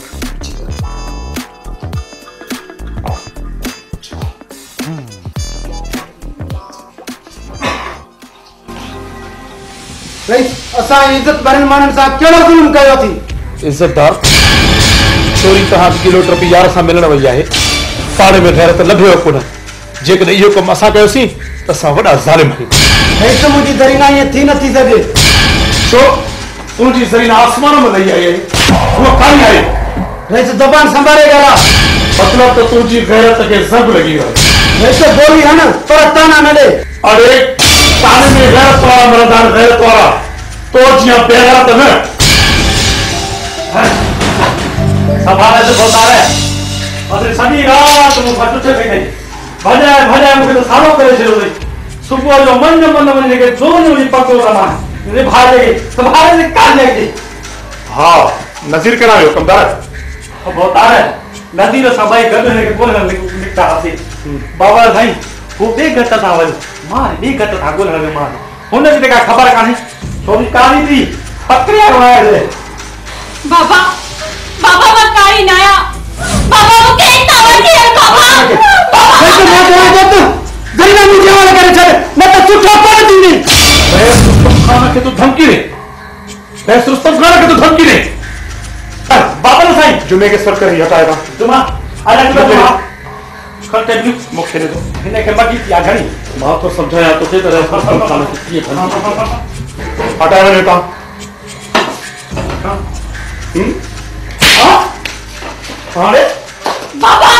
असां इज्जत भरन माण्हुनि सां कहिड़ो ज़ुल्म कयो थी इज्जतदार छोरी तव्हां किलो ट्रपी यार सां मिलण वई आहे पाड़े में गैरत लभियो कोन जेकॾहिं इहो कमु असां कयोसीं त असां वॾा ज़ालिम आहियूं हेठि मुंहिंजी ज़रीना ईअं थी नथी सघे छो तुंहिंजी ज़रीना आसमान में लही आई आहे उहा कान आहे हेठि ज़बान संभाले ॻाल्हाए मतिलब त तुंहिंजी गैरत खे ज़ब लॻी वियो हेठि बोली है न पर ताना न ॾे अरे ताने में गैरत वारा मर्दान गैरत वारा तो जीअं बेगैरत न संभाले से बोलता है अरे सभी रात मूंखां टुटे पई अथई भॼाए भॼाए मूंखे त सारो करे छॾियो अथई सुबुह जो मन वञे के जोन हुई पको रमां निभाए संभाले से कान खे हा नज़ीर करा वियो कमदार बोलता है नज़ीर सां ॿई गॾु हिनखे कोन निकिता हुआसीं बाबा साईं हू ॿिए घट तां वञो मां ॿिए घट तां ॻोल्हण वियो मां हुनजी त का ख़बर कान्हे छोरी कानी थी पकड़िया विया बाबा बाबा मां काई ना आया बाबा मूंखे हितां वठी हल बाबा गरीना मुझे वाला करे छे न त सुठो कोन थींदी रुस्तम खान के तो धमकी दे रुस्तम खान के तो धमकी दे बाबा ने साईं जुमे के सर कर हटाएगा जुमा आजा जुमा कल टेबल मुखे दे दो इने के मटी या घणी मां तो समझाया तो दे तरह रुस्तम खान की ये हटाएगा नेता अरे बाबा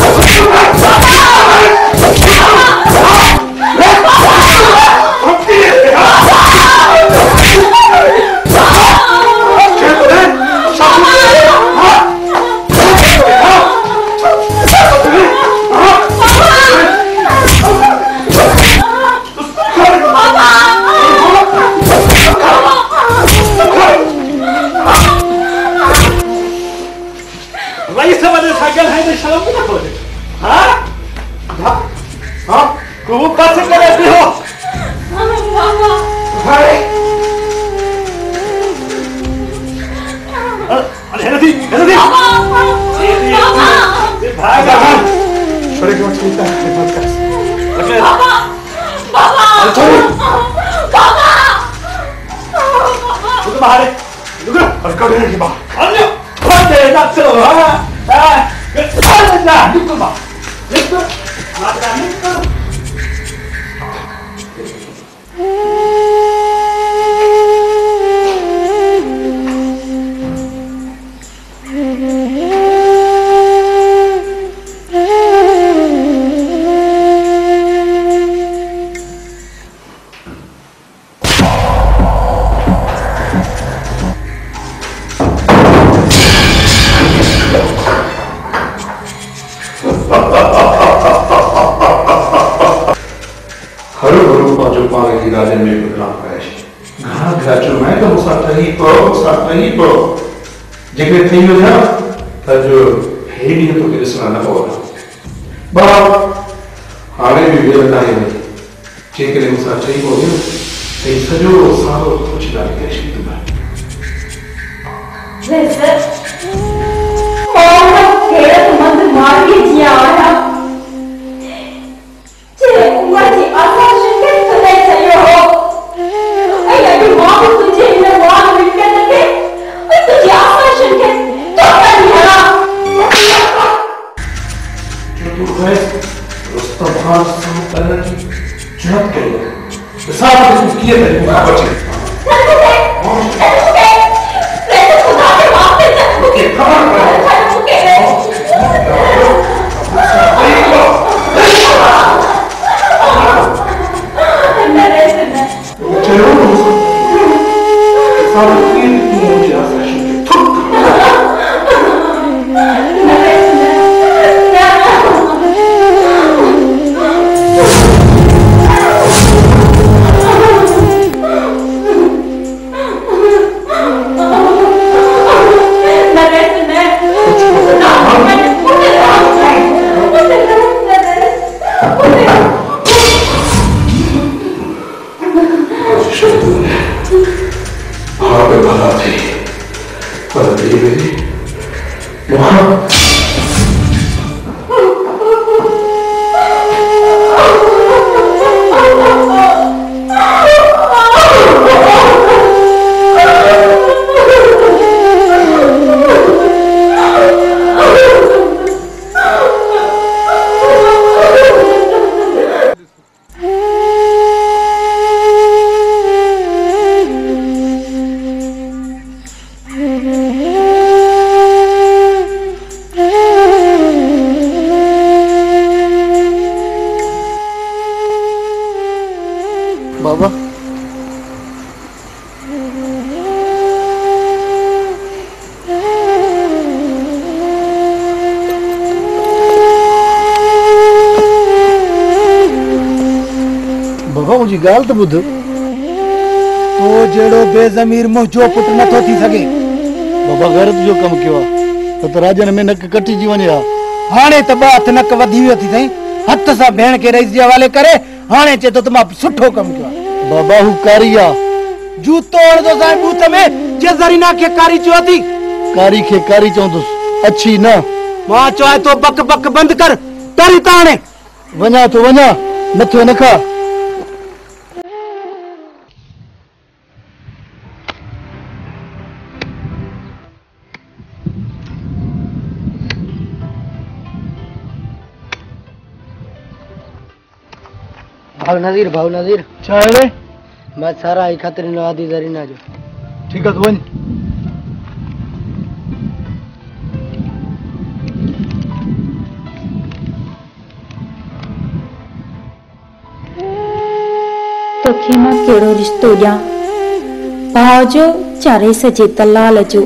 गाल तो बुध तो जेड़ो बेजमीर मुंहिंजो पुट नथो थी सके बाबा गैरत जो कम कियो तो राजन में नक कटी जीवन या हाणे त बात नक वधी वई थी हथ सा भेण के रईस जे हवाले करे हाणे चे तो तमा सुठो कम कियो बाबा हु कारिया जूतो तो साईं बूत में जे जरीना के कारी जो थी कारी खे कारी चवंदुसि अच्छी न मां चवां तो बक बक बंद कर तरी ताणे वञा तो वञा नथो न खा भाव नज़ीर छा है मैं सारा आई खातिर नवादी जरीना जो ठीक है तो वञ तोखे मां कहिड़ो रिश्तो ॾियां भाउ जो चारे सजे तलाल जो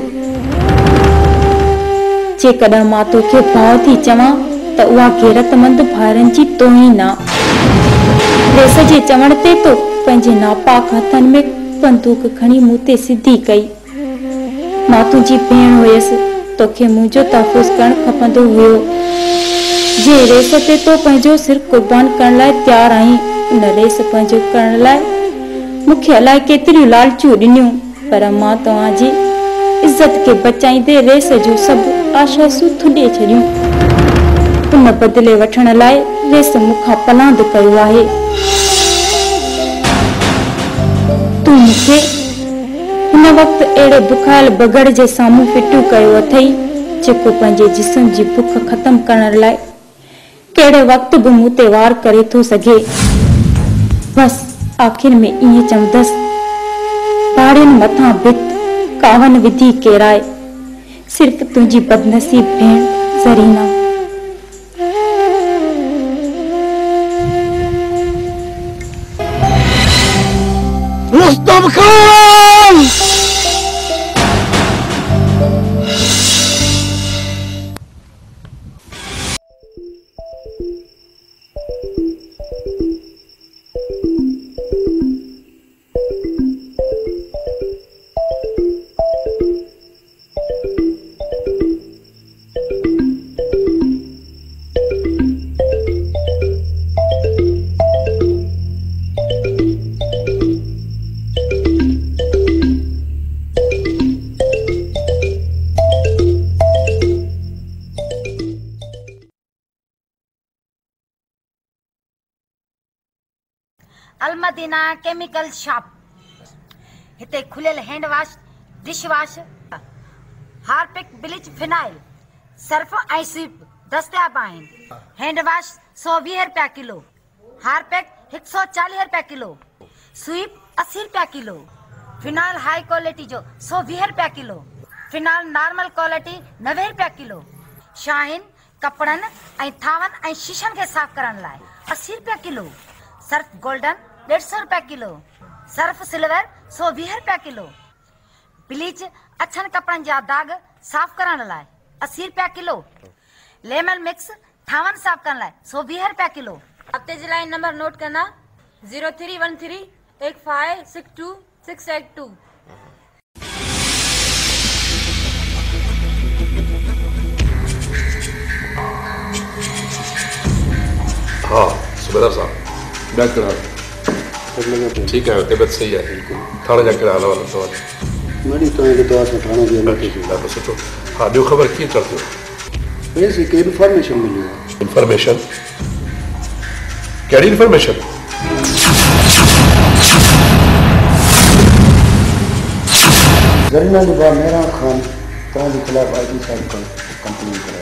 जेकॾहिं मां तोखे भाउ थी चवां त उहा गैरतमंद भाइरनि जी तोहीन आहे रेस जे चवण ते तो पंहिंजे नापाक हथनि में बंदूक खणी मूं ते सिधी कई मां तुंहिंजी भेण हुयसि तोखे मुंहिंजो तहफ़ुज़ करणु खपंदो हुयो जे रेस ते तो पंहिंजो सिर कुर्बान करण लाइ तयारु आहीं उन रेस पंहिंजो करण लाइ मूंखे अलाए केतिरियूं लालचूं ॾिनियूं पर मां तव्हांजी इज़त खे बचाईंदे रेस जूं सभु आशासूं थुॾे छॾियूं उन बदिले वठण लाइ रेस मूंखां पलांद कयो आहे तूं मूंखे हिन वक़्तु अहिड़े बुखायल बगड़ जे साम्हूं फिटू कयो अथई जेको पंहिंजे जिस्म जी बुख ख़तम करण लाइ कहिड़े वक़्तु बि मूं ते वार करे थो सघे बस आख़िर में ईअं चवंदसि पहाड़ियुनि मथां भित कावन विधी केराए सिर्फ़ तुंहिंजी बदनसीब भेण ज़रीना रुस्तम खान अलमदीना केमिकल शॉप हिते खुलियल hand wash dish wash Harpic bleach phenyl Surf ऐं स्वीप दस्तियाब आहिनि हैंड वॉश 120 रुपया किलो हार्पिक 140 रुपया किलो स्वीप 80 रुपया किलो फिनाइल हाई क्वालिटी जो 120 रुपया किलो फिनाइल नॉर्मल क्वालिटी 90 रुपया किलो शाहीन कपड़नि ऐं थावनि ऐं शीशनि खे साफ़ करण लाइ 80 रुपया किलो सर्फ गोल्डन 150 रुपया किलो सर्फ सिल्वर 120 रुपया किलो ब्लीच अछनि कपड़नि जा दाग साफ़ करण लाइ 80 रुपया किलो लेमन मिक्स थावनि साफ़ करण लाइ 120 रुपया किलो हफ़्ते जे लाइ नंबर नोट करना 03138562 हाँ सुबेदार साहब बैठ करा ठीक है तबियत सही है बिल्कुल थाने जाकर हाल वाला सवाल मड़ी तो ये तो आसो थाने जे अंदर के ॾाढो सुठो हाँ ॿियो ख़बर कीअं चढ़ थियो वैसे के इन्फॉर्मेशन मिली है इन्फॉर्मेशन कहिड़ी इन्फॉर्मेशन जरीना जो बा मेरा खान तव्हां जे खिलाफ़ आईटी साहब कंप्लेन कराए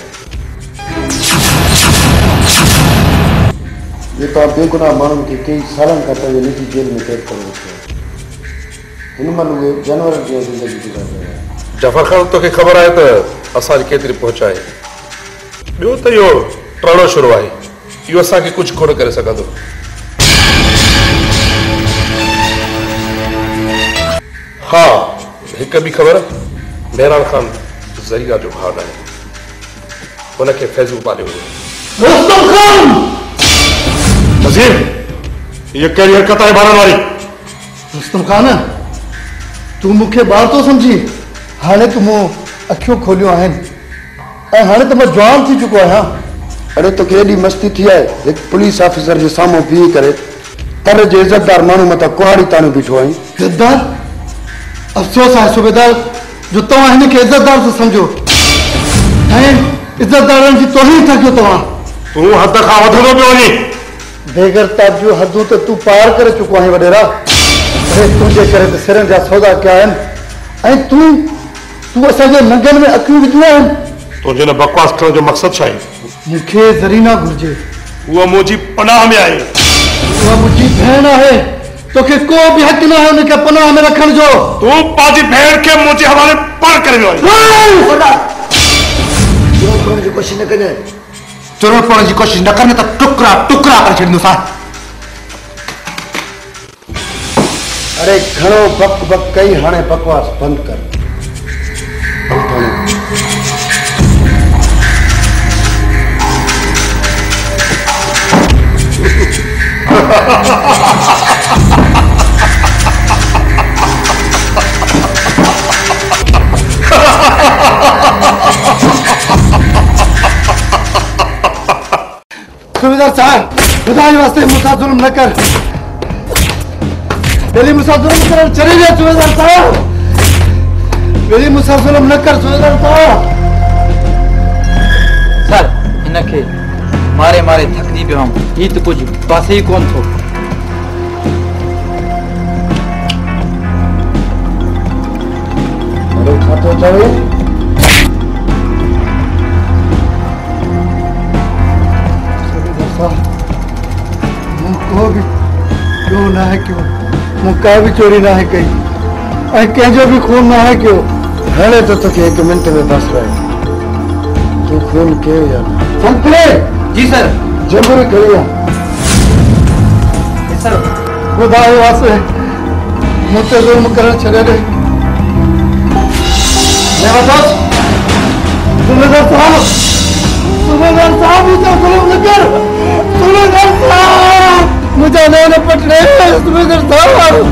ये तो बेगुनाह माण्हुनि खे कई सालनि खां पंहिंजे निजी जेल में कैद करे रखियो हिन महिल उहे जानवरनि जी ज़िंदगी गुज़ारे रहिया आहिनि जफ़र ख़ान तोखे ख़बर आहे त असांजी केतिरी पहुच आहे ॿियो त इहो टर्नो शुरू आहे इहो असांखे कुझु कोन करे सघंदो हा हिकु ॿी ख़बर बहरान खान ज़रीना जो भाउ आहे हुनखे फैज़ू पालियो हुयो नज़ीर ये कहिड़ी हरकत आहे ॿारनि वारी रुस्तम खान तूं मूंखे ॿार थो सम्झी हाणे तूं मूं अखियूं खोलियूं आहिनि ऐं हाणे त मां जवान थी चुको आहियां अरे तोखे एॾी मस्ती थी आहे हिकु पुलिस ऑफिसर जे साम्हूं बीही करे तर जे इज़तदार माण्हू मथां कुहाड़ी ताणी बीठो आहीं इज़तदार अफ़सोस आहे सूबेदार जो तव्हां हिनखे इज़तदार थो सम्झो ऐं इज़तदारनि जी तौहीन था कयो तव्हां। तूं हद खां वधंदो पियो वञे। बेगरता जूं हदूं त तूं पार करे चुको आहीं वॾेरा। अरे तुंहिंजे करे त सिरनि जा सौदा कया आहिनि ऐं तूं असांजे नंगनि में अखियूं विधियूं आहिनि। तुंहिंजे न बकवास करण जो मक़सदु छा आहे? मूंखे ज़रीना घुर्जे। उहा मुंहिंजी पनाह में आहे। उहा मुंहिंजी भेण आहे। तोखे को बि हक़ न आहे उनखे पनाह में रखण जो। तूं पंहिंजी भेण खे मुंहिंजे हवाले पार करे वियो आहीं। चोर पवण जी कोशिशि न कजांइ। चोर पवण जी कोशिशि न करने त टुकड़ा टुकड़ा करे छॾींदोसां। अरे घणो बक बक कई, हाणे बकवास बंदि कर। सुबेदार साहब, खुदा के वास्ते मुझसे जुल्म न कर। मेरी मुझसे जुल्म कर चले गए सुबेदार साहब। मेरी मुझसे जुल्म न कर सुबेदार साहब। सर इनके मारे मारे थकजी पियो हम। ही तो कुछ पासे ही कोन थो। अरे खातो चवे क्यों ना है क्यों मुका भी चोरी ना है कई कंहिंजो भी खून ना है क्यों। हाणे तो तोखे 1 मिनट में बस रहे। तू खून के या संतरे? जी सर। जबर करिया सर। खुदा के वास्ते मुझसे जुल्म करण छड़े दे। मैं बता सुबेदार साहब, सुबेदार साहब मुझसे जुल्म न कर। सुबेदार साहब मुझे नहीं पट रहे। सुबेदार साहब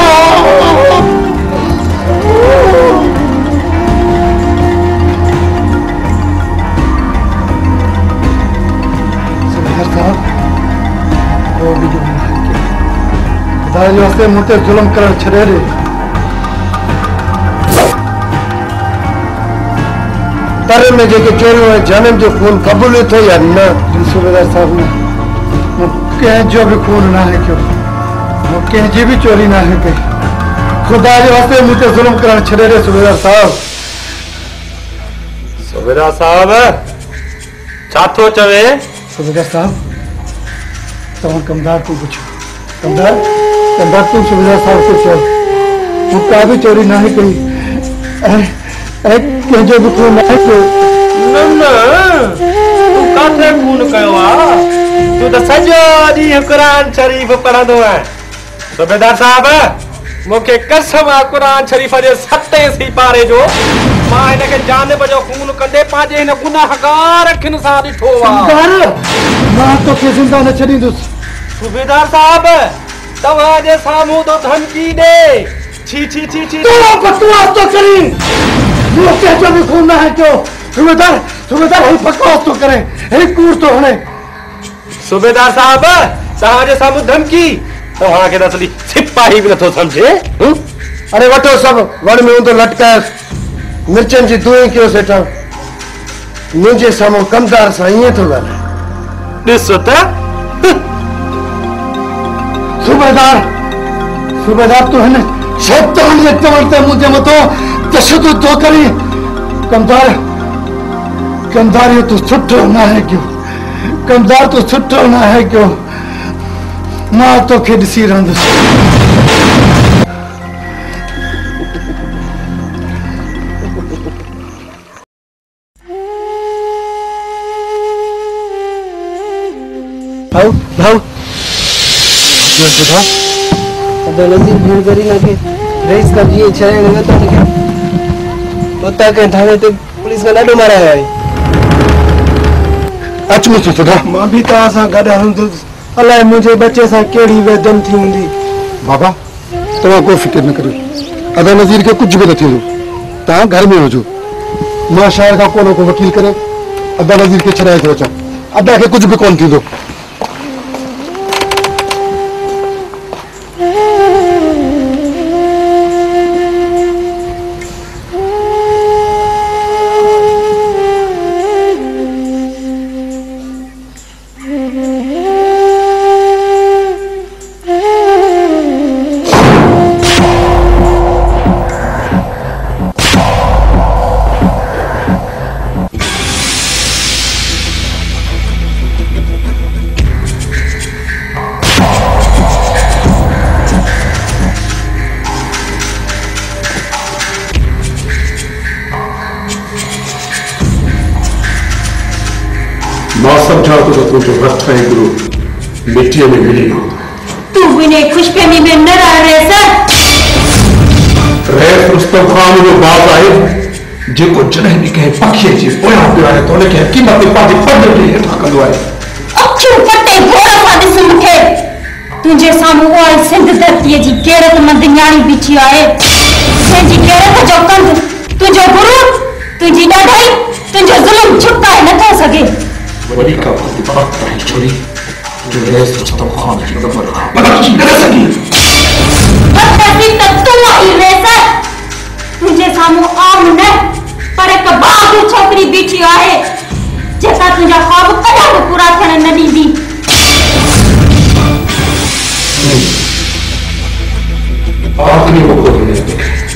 वो भी जुल्म किया। खुदा के वास्ते मुझसे जुल्म करण छड़े दे। तारे में जेके चोरियूं ऐं जानम जो खून क़बूल थो या न? सुबेदार साहब ने कंहिंजो भी खून ना है क्यों, कंहिंजी भी चोरी ना है कई। खुदा के वास्ते मुझे जुल्म करण छड़े दे सुबेदार साहब। सुबेदार साहब छा थो चवे? सुबेदार साहब तव्हां कमदार को पुछो। कमदार कमदार तू सुबेदार साहब को चओ मुका भी चोरी ना है कई कंहिंजो भी खून ना है क्यों। न तू काथे खून कयो आ? तू तो सॼो ॾींहुं क़ुरान शरीफ़ पढ़ंदो आहे। सुबेदार साहब मूंखे कसम आहे क़ुरान शरीफ़ जे 7 सिपारे जो। मां हिनखे जानब जो खून कंदे पंहिंजे हिन गुनाहगार अखियुनि सां ॾिठो आहे। मां तोखे ज़िंदा न छॾींदुसि। सुबेदार साहब तव्हांजे साम्हूं तो धमकी ॾे। छी छी छी छी तू बकवास तो करी। मूंखे जो भी खून ना है क्यों। सुबेदार सुबेदार ही बकवास तो करे, ही कूड़ तो हणे। सुबेदार साहब तव्हांजे साम्हूं धमकी। तव्हांखे त असली सिपाही बि नथो सम्झे। अरे वठो सभु वण में हूंदो लटकायोसि। मिर्चनि जी दूई कयो सेठा। मुंहिंजे साम्हूं कमदार सां ईअं थो ॻाल्हाए। ॾिस त सुबेदार सुबेदार तूं हिन शैतान जे चवण ते मुंहिंजे मथां तशद्दुद थो करी। कमदार कमदार इहो तूं सुठो न आहे क्यों। कमदार तूं सुठो न आहे क्यों। मां तोखे ॾिसी रहंदुसि। भाऊ भाऊ अदालती भीड़ करी लगे रईस का जी छे लगे तो लिखे उता के थाने ते पुलिस का ॾाढो मारा है। अच मुझे सुधा मां भी ता सा गडा हंदुस। अलाए मुझे बच्चे सा केड़ी वेदन थी हुंदी। बाबा तवा को फिक्र न करो। अदा नजीर के कुछ भी न थींदो। ता घर में हो जो। मां शायर का कोनो को वकील करे अदा नजीर के छड़ाए थो अचा। अदा के कुछ भी कोन थींदो। मां समझा तो तुझो रथ है गुरु मिट्टी में मिली हो तू बिने खुशफहमी में न रहे सर रैस रुस्तम खान जो बात आए जेको जने ने कहे पखी जी पोया पियो है तो ने कहे कीमत पाजी पद के हेठा कंदो है अखियूं पटे घोड़ा सा दिस मुखे तुझे सामू ओए सिंध धरती जी गैरत मंद न्याणी बीठी आए जी गैरत जो कंद तुझो गुरु तुझी ॾाढाई तुझो जुल्म छुपाए न थो सके वरी का बात है छोरी जो रैस रुस्तम खान की कबर बदल न सकी बदती तक तू आई रेसा तुझे सामू आम न पर एक बहादुर छोकरी बीठी आहे जेका तुझा ख्वाब कदा भी पूरा थियण न ॾींदी आखिरी मौको मिले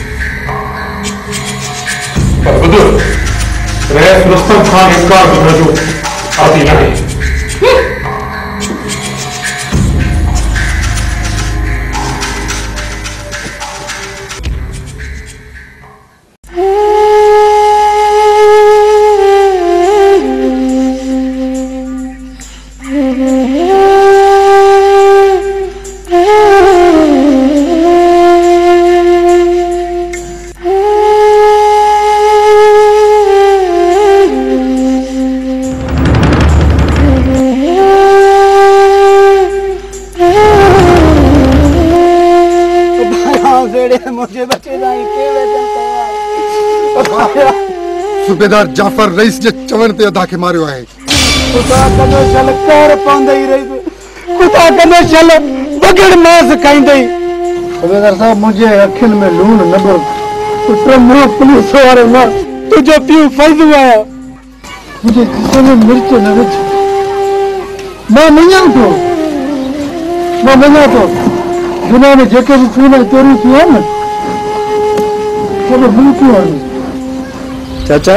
पर बुधो रैस रुस्तम खान इनकार करण जो आदि न है सूबेदार जाफर रईस जे चवण ते अदा के मारियो है खुदा कनो चल कर पांदई रईस खुदा कनो चल बगड़ मांस खाइंदई सूबेदार साहब मुझे अखिन में लूण न भर पुत्र मो पुलिस वाले ना तुझो पियो फैजू आया मुझे किसी ने मिर्च न विच मैं मन्या तो दुनिया में जेके भी खून चोरी की है ना सब मुंह है चाचा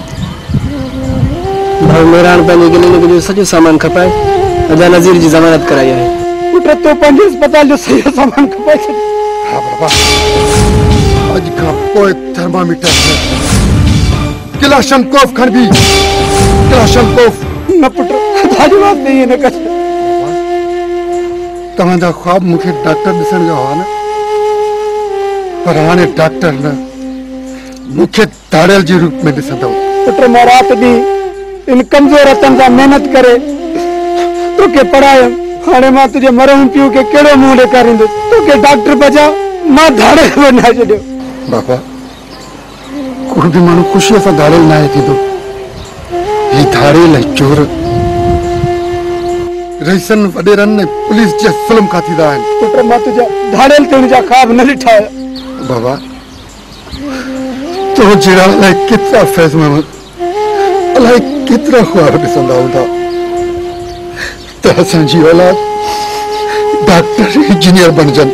भाव मेरान पानी के लिए जो सॼो सामान खपाए अजा नज़ीर जी ज़मानत कराई है पुट तो पंहिंजे अस्पताल जो सही सामान खपाए हां बाबा आज का पोए थर्मामीटर किलाशनकोफ खन भी किलाशनकोफ न पुट थारी बात नहीं है न कछ तव्हांजा ख्वाब मुखे डॉक्टर दिसण जो हा न पर हाणे डॉक्टर न मुखे ताड़ियल जे रूप में दिसंदो पुट मां रात दी इन कमजोर हथन सां मेहनत करे तोखे पढ़ायो हाणे मां तुझे मरहूम पियो के केड़ो मुंह ॾेखारींदो तोखे डॉक्टर बचा मां धाड़े बना छॾियो बाबा कोई भी माण्हू ख़ुशीअ सां धाड़ियल न आहे थींदो ही धाड़ियल चोर रईसन वॾेरनि ने पुलिस जे ज़ुल्म खां थींदा आहिनि पुट मां तुंहिंजा धाड़ियल थियण जा ख्वाब न ॾिठा बाबा तो जड़ा अलाए केतिरा फैज़ महमद अलाए केतिरा ख्वाब ॾिसंदा हूंदा त असांजी औलाद डॉक्टर इंजीनियर बणजनि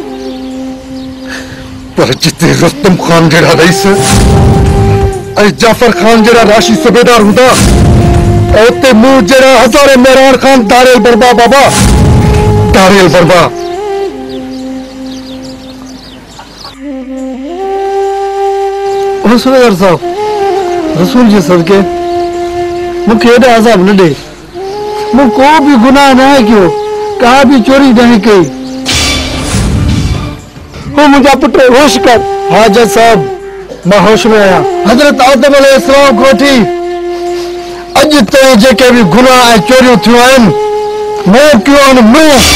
पर जिते रुस्तम खान जड़ा रईस ऐं जाफर खान जड़ा राशि सूबेदार हूंदा उते मूं जड़ा हज़ारे मेहरान खान दारियल बरबा बाबा दारियल बरबा सूबेदार साहब रसूल जी सदके मुझे एडा अजाब न दे मु को भी गुनाह न कियो का भी चोरी नहीं की हो मुझा पुत्र होश कर हाजत साहब मैं होश में आया हजरत आदम अलैहिस्सलाम कोठी अज ते जेके भी गुनाह ऐं चोरियूं थियूं आहिनि मैं कयो आहिनि मुंहुं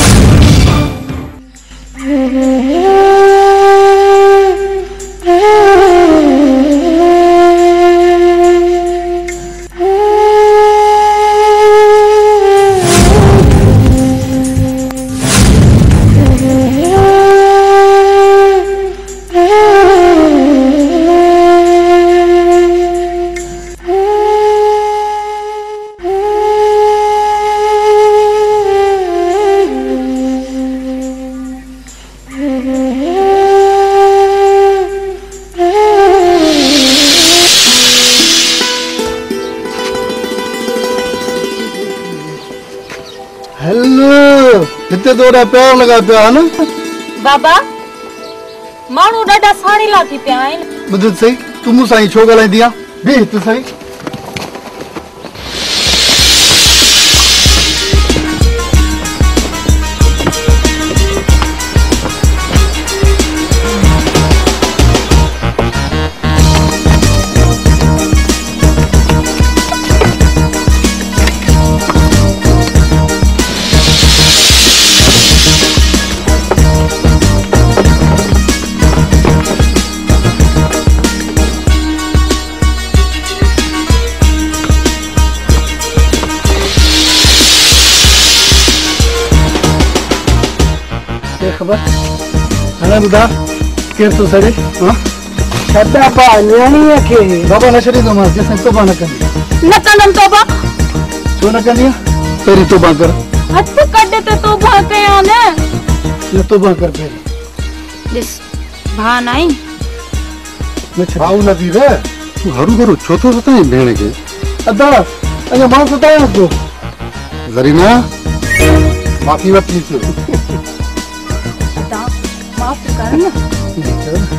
हिते तोड़ा प्यार लगा पिया है ना बाबा मानू डाडा साड़ी लाती पिया आइन बुध सही तू मुसा ही छो गलाई दिया बे तू सही खबर हाणे ॿुधा केरु थो सड़े छॾा पा न्याणीअ खे बाबा न छॾींदोमांसि जेसिताईं तोबा न कंदी न कंदमि तोबा छो न कंदी पहिरीं तोबा कर हथ कढ त तोबा कयां न तोबा कर पहिरीं ॾिस भा नाई न छाऊ न थी रे तूं हरू हरू छो थो सताईं भेण खे अदा अञा मां सतायां थो ज़रीना माफ़ी वठी अदा माफ़ कर न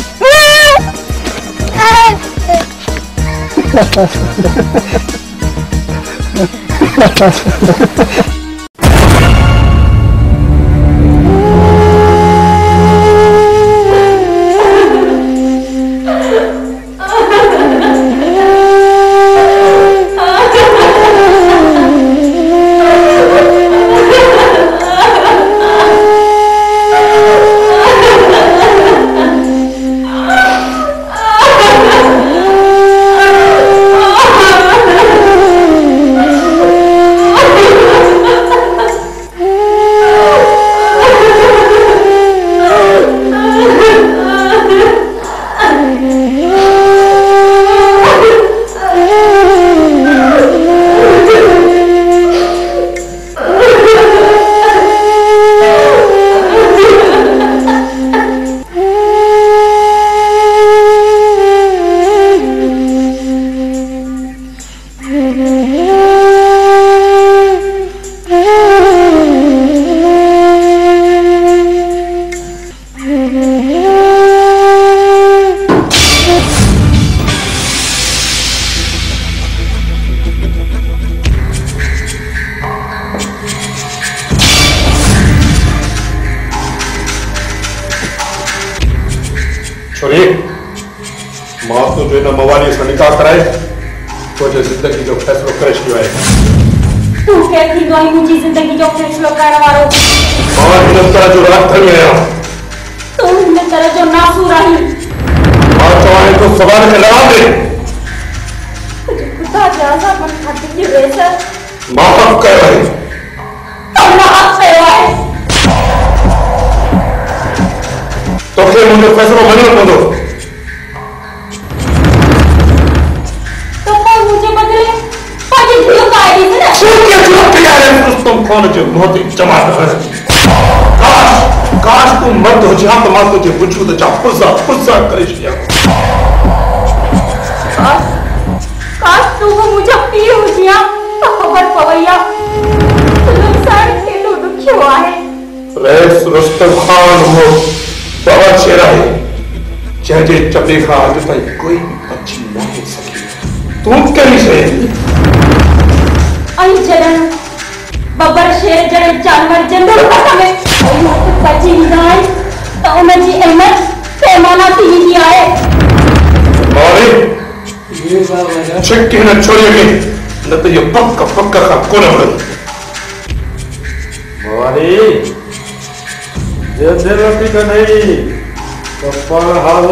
मां तो जो न मवाली सां निकाह कराए तो जो जिंदगी जो फैसलो करे छॾियो आहे तू के थींदो आहे मुंहिंजी ज़िंदगी जो फैसलो करण वारो मां हिन तरह जो रात खणी आहियां तू हिन तरह जो नासूर आहीं मां चवां तो सवाल खे लड़ा दे कुझु ख़ुदा जा सां खट जी वेस मां हक़ कयो आहे तो ना हक़ कयो आहे तोखे मुंहिंजो फैसलो मञणो पवंदो कौन जो बहुत जमा काश तू मर्द हो जहां तो मां तुझे पूछूं तो जा पुरसा करे छया काश तू मुझे पी हो जिया तो खबर पवैया नुकसान केॾो ॾुखियो आहे रईस रुस्तम खान हो बाबा शेरा है जंहिंजे चपे खां अॼु ताईं कोई बची न सघी तूं कहिड़ी शइ आई जड़न बबर शेर जड़े जानवर जंगल में हथ बची जाए तो उनजी अहमियत पैमाना थी वेंदी आहे मौली ये बाबा छिक हिन छोरीअ खे न त इहो पक खां कोन वणंदो मौली जे रोटी कढई तो पर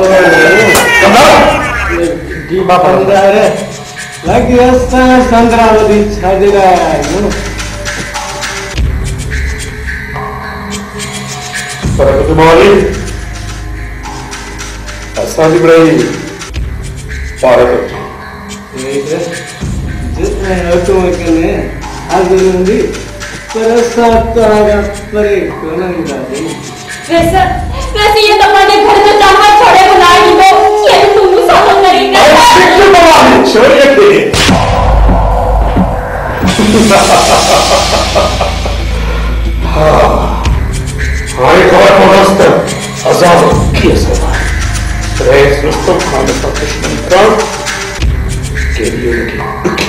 हालो जी बाबा रे लगी असां संद्रावती छाजे आयो पर कुझु मौली असांजी बड़ाई पार जितने हटो के आगे लूंगी पर साथ तो आगा परे कोना नहीं वैसे ये तुम्हारे घर से जानवर छोड़े बुलाएगी तो ये तुम सालों करेंगे छोड़िए थे हाँ एक और मस्त अजाब किया सवाल रईस रुस्तम खान का दुश्मन का के लिए